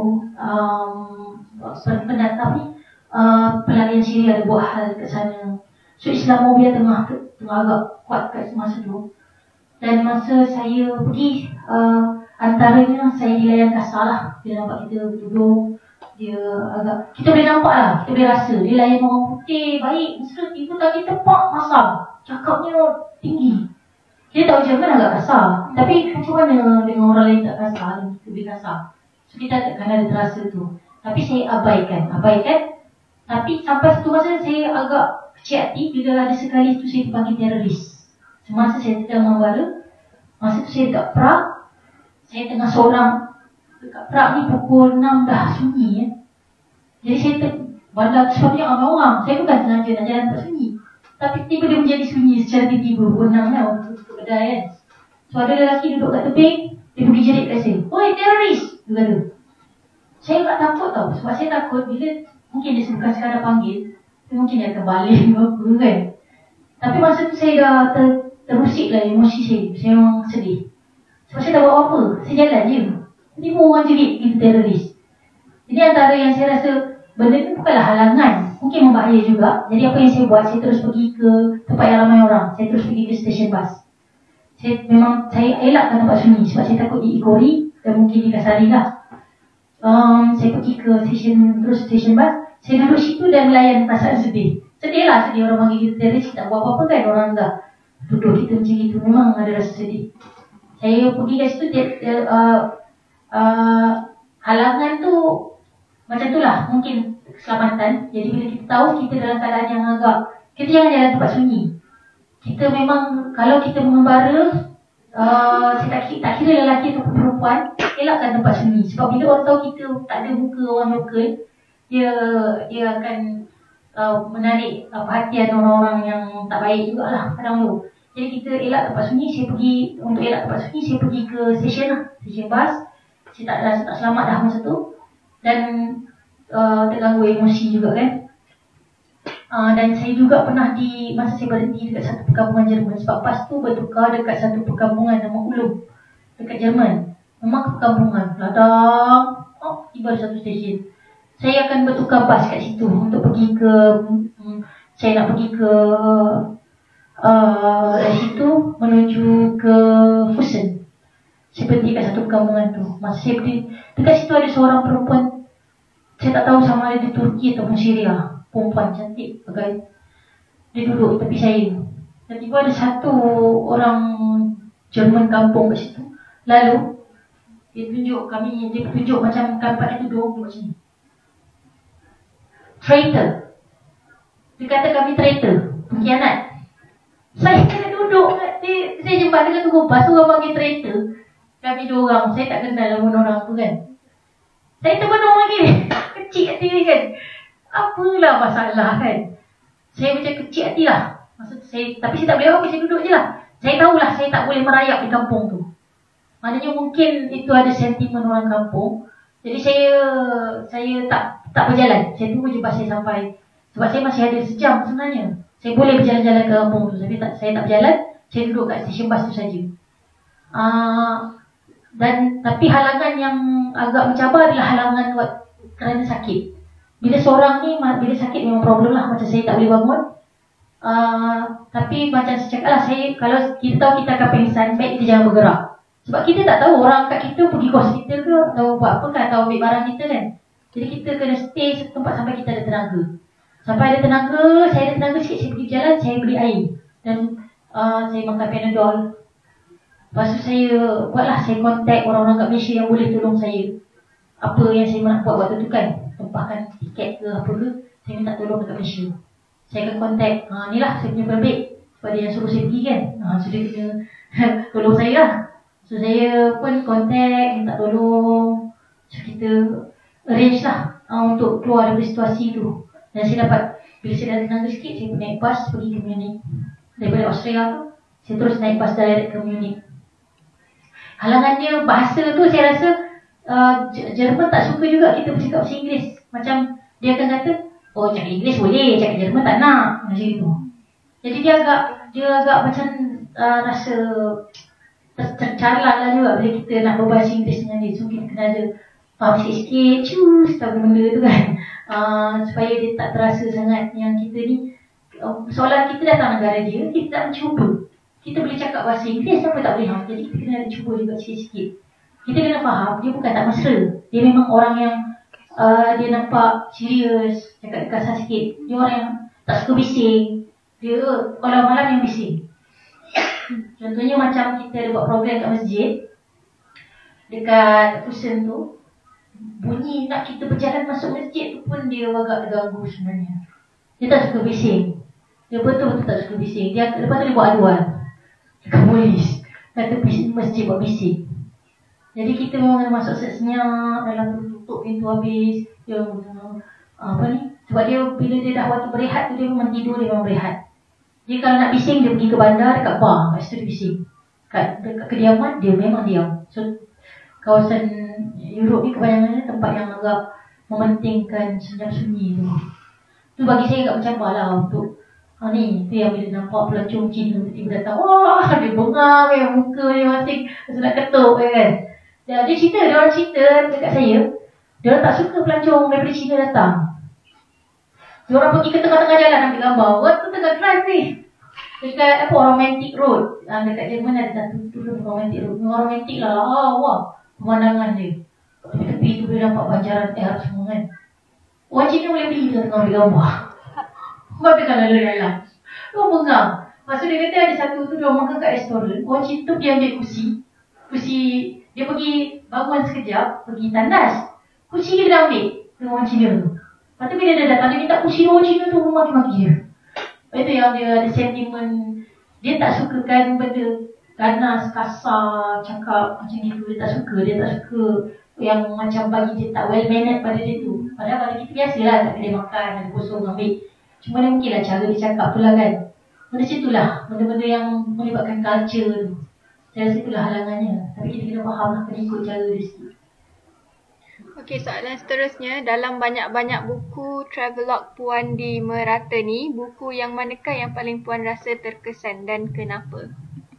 um, pendatang ni, uh, pelarian Syria ada buat hal kat sana. So Islamofobia tengah tengah agak kuat kat masa tu. Dan masa saya pergi, uh, antaranya saya dilayan kasar lah. Dia nampak kita duduk, dia agak, kita boleh nampak lah, kita boleh rasa dia layan orang putih, baik. Masa tiba tadi tepak masam, cakapnya tinggi. Kita tahu Jerman agak kasar, tapi macam mana dengan orang lain tak kasar, kita boleh kasar. So kita takkan ada terasa tu. Tapi saya abaikan, abaikan. Tapi sampai satu masa saya agak kecil hati bila ada sekali tu saya dipanggil teroris. Semasa saya sedang membara, masa tu saya dekat Prague, saya tengah seorang dekat Prague ni pukul enam dah sunyi ya. Jadi saya ter, bandar sepatutnya ramai orang. Saya bukan sengaja nak jalan tak sunyi, tapi tiba dia menjadi sunyi secara tiba-tiba pukul enam kan, waktu tutup kedai kan. So ada lelaki duduk kat tebing, dia pergi jerit kat saya, "Oi teroris!" Dia kata. Saya tak takut tau, sebab saya takut bila mungkin dia bukan sekadar panggil, tapi mungkin dia akan balik ke apa kan. Tapi masa tu saya dah ter, terusik lah emosi saya. Saya memang sedih. Sebab saya tak buat apa-apa, saya jalan je. Tiba orang jerit kita teroris. Jadi antara yang saya rasa benda tu bukanlah halangan, mungkin membahaya juga. Jadi apa yang saya buat, saya terus pergi ke tempat yang ramai orang. Saya terus pergi ke stesen bas. Saya memang, saya elakkan tempat sunyi sebab saya takut diikori dan mungkin dikasari lah. Um, saya pergi ke stesen, terus stesen bas. Saya duduk situ dan melayan perasaan sedih. Sedih lah, sedih orang panggil kita teroris, kita tak buat apa-apa kan. Orang dah duduk kita macam itu, memang ada rasa sedih. Saya pergi kat situ, dia, dia, uh, uh, halangan tu macam tu lah, mungkin keselamatan. Jadi bila kita tahu kita dalam keadaan yang agak, kita jangan jalan tempat sunyi. Kita memang, kalau kita mengembara, uh, saya tak, tak kira lelaki atau perempuan, elakkan tempat sunyi. Sebab bila orang tahu kita tak ada muka orang lokal, dia dia akan uh, menarik uh, perhatian orang-orang yang tak baik jugalah kadang tu. Jadi kita elak tempat sunyi. Saya pergi, untuk elak tempat sunyi, saya pergi ke stesen lah, stesen bas. Saya tak rasa tak selamat dah masa tu. Dan uh, terganggu emosi juga kan. Uh, dan saya juga pernah di, masa saya berhenti dekat satu perkampungan Jerman. Sebab bas tu bertukar dekat satu perkampungan nama Ulum, dekat Jerman. Memang perkampungan, ladang, oh, tiba satu stesen. Saya akan bertukar bas kat situ untuk pergi ke, hmm, saya nak pergi ke uh, dari situ menuju ke Fusen. Saya berhenti kat satu perkampungan tu. Masa saya berhenti, dekat situ ada seorang perempuan, saya tak tahu sama ada di Turki atau Syria. Perempuan cantik, bagai dia duduk tepi saya. Dan tiba ada satu orang Jerman kampung kat situ. Lalu dia tunjuk kami, dia tunjuk macam kampak dia duduk macam ni. Traitor. Dia kata kami traitor, pengkhianat. Saya kena duduk, dia, saya jumpa dia tunggu bas, orang panggil traitor. Kami dua orang, saya tak kenal lah orang tu kan. Saya terbenung lagi ni, kecil hati ni kan. Apalah masalah kan. Saya macam kecil hati lah. Maksud saya, tapi saya tak boleh apa, saya duduk je lah. Saya tahulah saya tak boleh merayap di kampung tu. Maknanya mungkin itu ada sentimen orang kampung. Jadi saya saya tak tak berjalan. Saya tunggu je bas saya sampai. Sebab saya masih ada sejam sebenarnya. Saya boleh berjalan-jalan ke kampung tu. Tapi tak, saya tak berjalan. Saya duduk kat stesen bas tu saja. Uh, dan tapi halangan yang agak mencabar adalah halangan buat kerana sakit. Bila seorang ni, bila sakit memang problem lah. Macam saya tak boleh bangun. Uh, tapi macam saya cakap lah, saya, kalau kita tahu kita akan pengsan, baik kita jangan bergerak. Sebab kita tak tahu orang kat kita pergi ke hospital ke, atau buat apa kan, atau ambil barang kita kan. Jadi kita kena stay satu tempat sampai kita ada tenaga. Sampai ada tenaga, saya ada tenaga sikit, saya pergi jalan, saya beli air. Dan uh, saya makan Panadol. Lepas tu saya buatlah, saya kontak orang-orang kat Malaysia yang boleh tolong saya. Apa yang saya nak buat waktu tu kan, tempahkan tiket ke apa ke, saya minta tolong dekat Malaysia. Saya akan kontak, ha, ni lah saya punya perbik, sebab dia yang suruh saya pergi kan, ha, so dia kena tolong saya lah. So saya pun kontak, minta tolong. So kita arrange lah ha, untuk keluar dari situasi tu. Dan saya dapat, bila saya dah tenang sikit, saya pun naik bas pergi ke Munich. Daripada Australia tu, saya terus naik bas direct ke Munich. Halangannya bahasa tu saya rasa uh, Jerman tak suka juga kita bercakap bahasa Inggeris. Macam dia akan kata, oh cakap Inggeris boleh, cakap Jerman tak nak, macam itu. Jadi dia agak dia agak macam uh, rasa tercalar lah juga bila kita nak berbahasa Inggeris dengan dia. So kita kena ada faham sikit-sikit, cus, tahu benda tu kan, uh, supaya dia tak terasa sangat yang kita ni uh, seolah kita datang negara dia, kita tak mencuba. Kita boleh cakap bahasa Inggeris, siapa tak boleh. Jadi kita kena ada cuba juga sikit-sikit. Kita kena faham, dia bukan tak mesra. Dia memang orang yang uh, dia nampak serius, cakap kasar sikit. Dia orang yang tak suka bising. Dia kalau malam yang bising. Contohnya macam kita ada buat program kat masjid, dekat Fusen tu, bunyi nak kita berjalan masuk masjid tu pun dia agak terganggu sebenarnya. Dia tak suka bising. Dia betul-betul tak suka bising. Dia, lepas tu dia buat aduan ke polis, kata masjid buat bising. Jadi kita memang kena masuk senyap, dalam tu tutup pintu habis. Dia uh, apa ni, sebab dia bila dia dah waktu berehat tu, dia memang tidur, dia memang berehat. Dia kalau nak bising, dia pergi ke bandar, dekat bar, kat situ dia bising. Kat, dekat kediaman, dia memang diam. So kawasan Europe ni kebanyakannya tempat yang agak mementingkan senyap sunyi tu. Tu bagi saya agak mencabar lah untuk ha, ni, tu yang bila nampak pelancong Cina tiba-tiba datang, wah, dia bengang yang muka dia masing macam nak ketuk kan. Dia, dia cerita, dia orang cerita dekat saya, dia orang tak suka pelancong daripada Cina datang. Dia orang pergi ke tengah-tengah jalan ambil gambar. Wah, tu tengah drive ni. Dekat apa, Romantic Road. Ha, dekat Jerman ada satu tu Romantic Road. Memang romantik lah, ah, wah, pemandangan dia. Tepi tu boleh nampak banjaran air semua kan. Orang Cina boleh pergi ke tengah ambil gambar. Kau tengah lalu-lalang. Kau bengang. Maksud dia kata ada satu tu, dia orang makan kat restoran. Orang Cina tu dia ambil kursi. Kursi, dia pergi bangun sekejap, pergi tandas. Kursi dia dah ambil dengan orang Cina tu. Lepas tu bila dia datang, dia minta kursi orang Cina tu, maki-maki dia. Itu yang dia ada sentimen. Dia tak sukakan benda ganas, kasar, cakap macam gitu. Dia tak suka, dia tak suka yang macam bagi dia tak well mannered pada dia tu. Padahal pada kita biasalah kat kedai makan, ada kosong ambil. Cuma dia mungkinlah cara dia cakap tu lah kan. Benda situlah, benda-benda yang melibatkan culture tu. Saya rasa itulah halangannya. Tapi kita kena faham lah, kena ikut cara dia sikit. Okey, soalan seterusnya. Dalam banyak-banyak buku travelog Puan di Merata ni, buku yang manakah yang paling Puan rasa terkesan dan kenapa?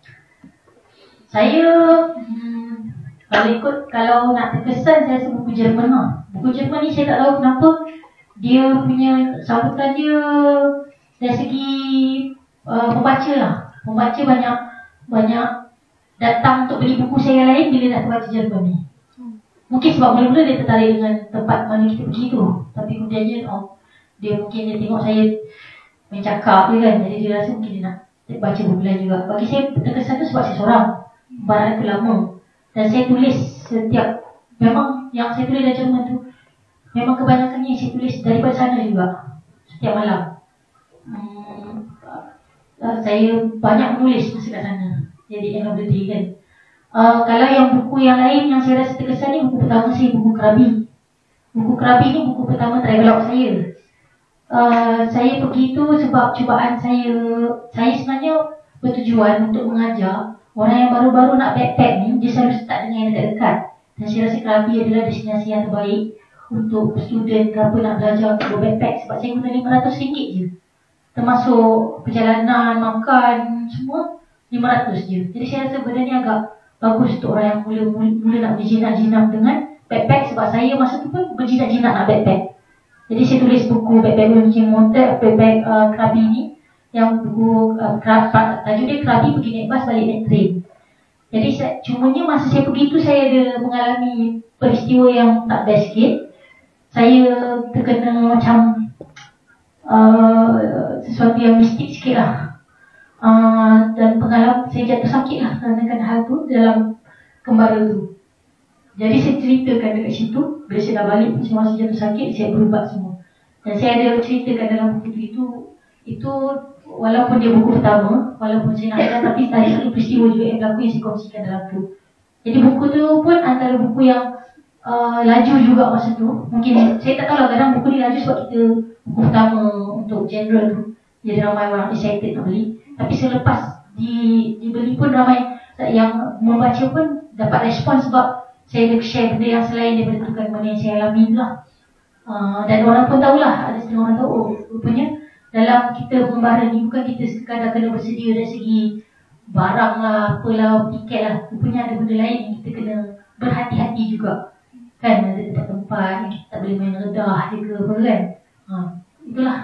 Saya, hmm, kalau ikut, kalau nak terkesan, saya rasa buku Jerman lah. Buku Jerman ni saya tak tahu kenapa dia punya sambutan dia dari segi uh, pembaca lah. Pembaca banyak banyak datang untuk beli buku saya lain bila nak terbaca Jerman ni. Mungkin sebab mula-mula dia tertarik dengan tempat mana kita pergi tu. Tapi kemudiannya oh, dia mungkin dia tengok saya main cakap je kan. Jadi dia rasa mungkin dia nak baca buku lain juga. Bagi saya terkesan tu sebab saya seorang. Barang tu lama. Dan saya tulis setiap, memang yang saya tulis dari Jerman tu, memang kebanyakannya saya tulis daripada sana juga. Setiap malam. Hmm, saya banyak menulis masa kat sana. Jadi end of the day kan. Uh, kalau yang buku yang lain yang saya rasa terkesan ni, buku pertama saya buku Krabi. Buku Krabi ni buku pertama travelog saya. Uh, saya pergi tu sebab cubaan saya. Saya sebenarnya bertujuan untuk mengajar orang yang baru-baru nak backpack ni, dia selalu start dengan yang dekat-dekat. Dan saya rasa Krabi adalah destinasi yang terbaik untuk student ke apa nak belajar untuk backpack. Sebab saya guna lima ratus ringgit je. Termasuk perjalanan, makan, semua lima ratus je. Jadi saya rasa benda ni agak bagus untuk orang yang mula, mula, mula nak berjinak-jinak dengan backpack. Sebab saya masa tu pun berjinak-jinak nak backpack. Jadi saya tulis buku backpack Launching Mountain, backpack uh, Krabi ni. Yang buku uh, tajuk dia Krabi pergi naik bas, balik naik train. Jadi saya, cumanya masa saya pergi tu saya ada mengalami peristiwa yang tak best sikit. Saya terkena macam uh, sesuatu yang mistik sikit lah. uh, dan pengalaman saya jatuh sakit lah kerana hal tu dalam kembara tu. Jadi saya ceritakan dekat situ. Bila saya dah balik, saya masih jatuh sakit, saya berubat semua. Dan saya ada ceritakan dalam buku tu itu, itu walaupun dia buku pertama, walaupun saya nak ada, tapi ada satu peristiwa juga yang berlaku yang saya kongsikan dalam tu. Jadi buku tu pun antara buku yang uh, laju juga masa tu. Mungkin saya tak tahu lah, kadang buku ni laju sebab kita buku pertama untuk general tu, jadi ramai orang excited nak beli. Tapi selepas di, dibeli pun ramai yang membaca pun dapat respon sebab saya ada share benda yang selain daripada tukar benda yang saya alami lah. Uh, dan orang pun tahulah, ada setengah orang tahu, oh rupanya dalam kita pengembara ni bukan kita sekadar kena bersedia dari segi barang lah, apalah, tiket lah. Rupanya ada benda lain yang kita kena berhati-hati juga. Kan, ada tempat-tempat yang kita tak boleh main redah je ke apa kan. Ha, itulah.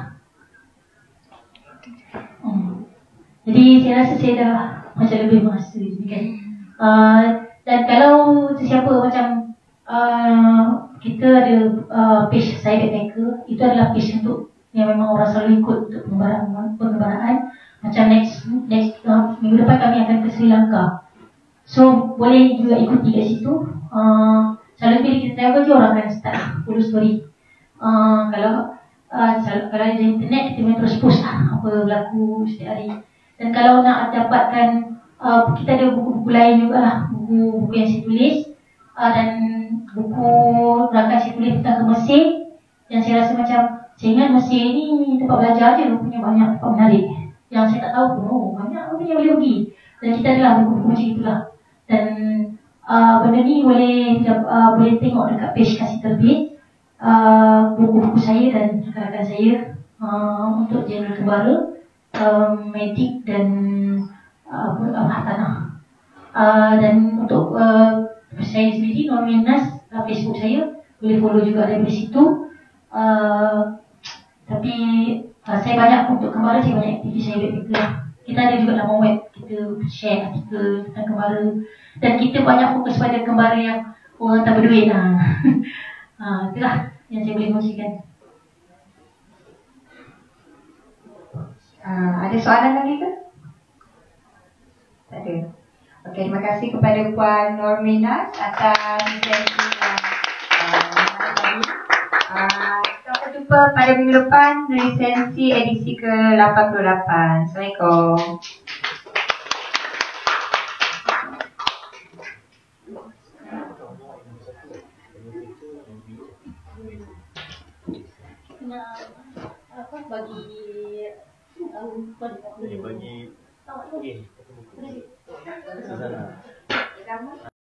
Hmm. Jadi saya rasa saya dah macam lebih masa ni kan. Uh, dan kalau sesiapa macam uh, kita ada uh, page saya backpacker, itu adalah page untuk yang memang orang selalu ikut untuk pengembaraan, pengembaraan. Macam next next uh, minggu depan kami akan ke Sri Lanka. So boleh juga ikuti kat situ. Uh, selalu bila kita travel je orang akan start follow story. Uh, kalau uh, kalau ada internet kita boleh terus post lah apa berlaku setiap hari. Dan kalau nak dapatkan uh, kita ada buku-buku lain juga lah, buku-buku yang saya tulis uh, dan buku rakan saya tulis tentang ke Mesir. Yang saya rasa macam saya ingat Mesir ni tempat belajar je, punya banyak tempat menarik yang saya tak tahu pun. Oh, banyak orang yang boleh pergi. Dan kita adalah buku-buku macam itulah. Dan uh, benda ni boleh uh, boleh tengok dekat page Kasih Terbit, uh, buku-buku saya dan rakan-rakan saya uh, untuk general kembara, uh, medik dan uh, uh, tanah. Uh, dan untuk uh, saya sendiri, Normin Nas, uh, Facebook saya boleh follow juga dari situ. Uh, tapi uh, saya banyak untuk kembara, saya banyak aktiviti saya backpacker lah. Kita ada juga laman web, kita share artikel tentang kembara. Dan kita banyak fokus pada kembara yang orang tak berduit lah. uh, Itulah yang saya boleh kongsikan. Uh, ada soalan lagi ke? Tak ada. Okey, terima kasih kepada Puan Norminas atas sesi yang uh, tadi. Uh, Sampai jumpa pada minggu depan dari sesi edisi ke lapan puluh lapan. Assalamualaikum. Kena apa bagi um, Bagi bagi. Okey. Susana.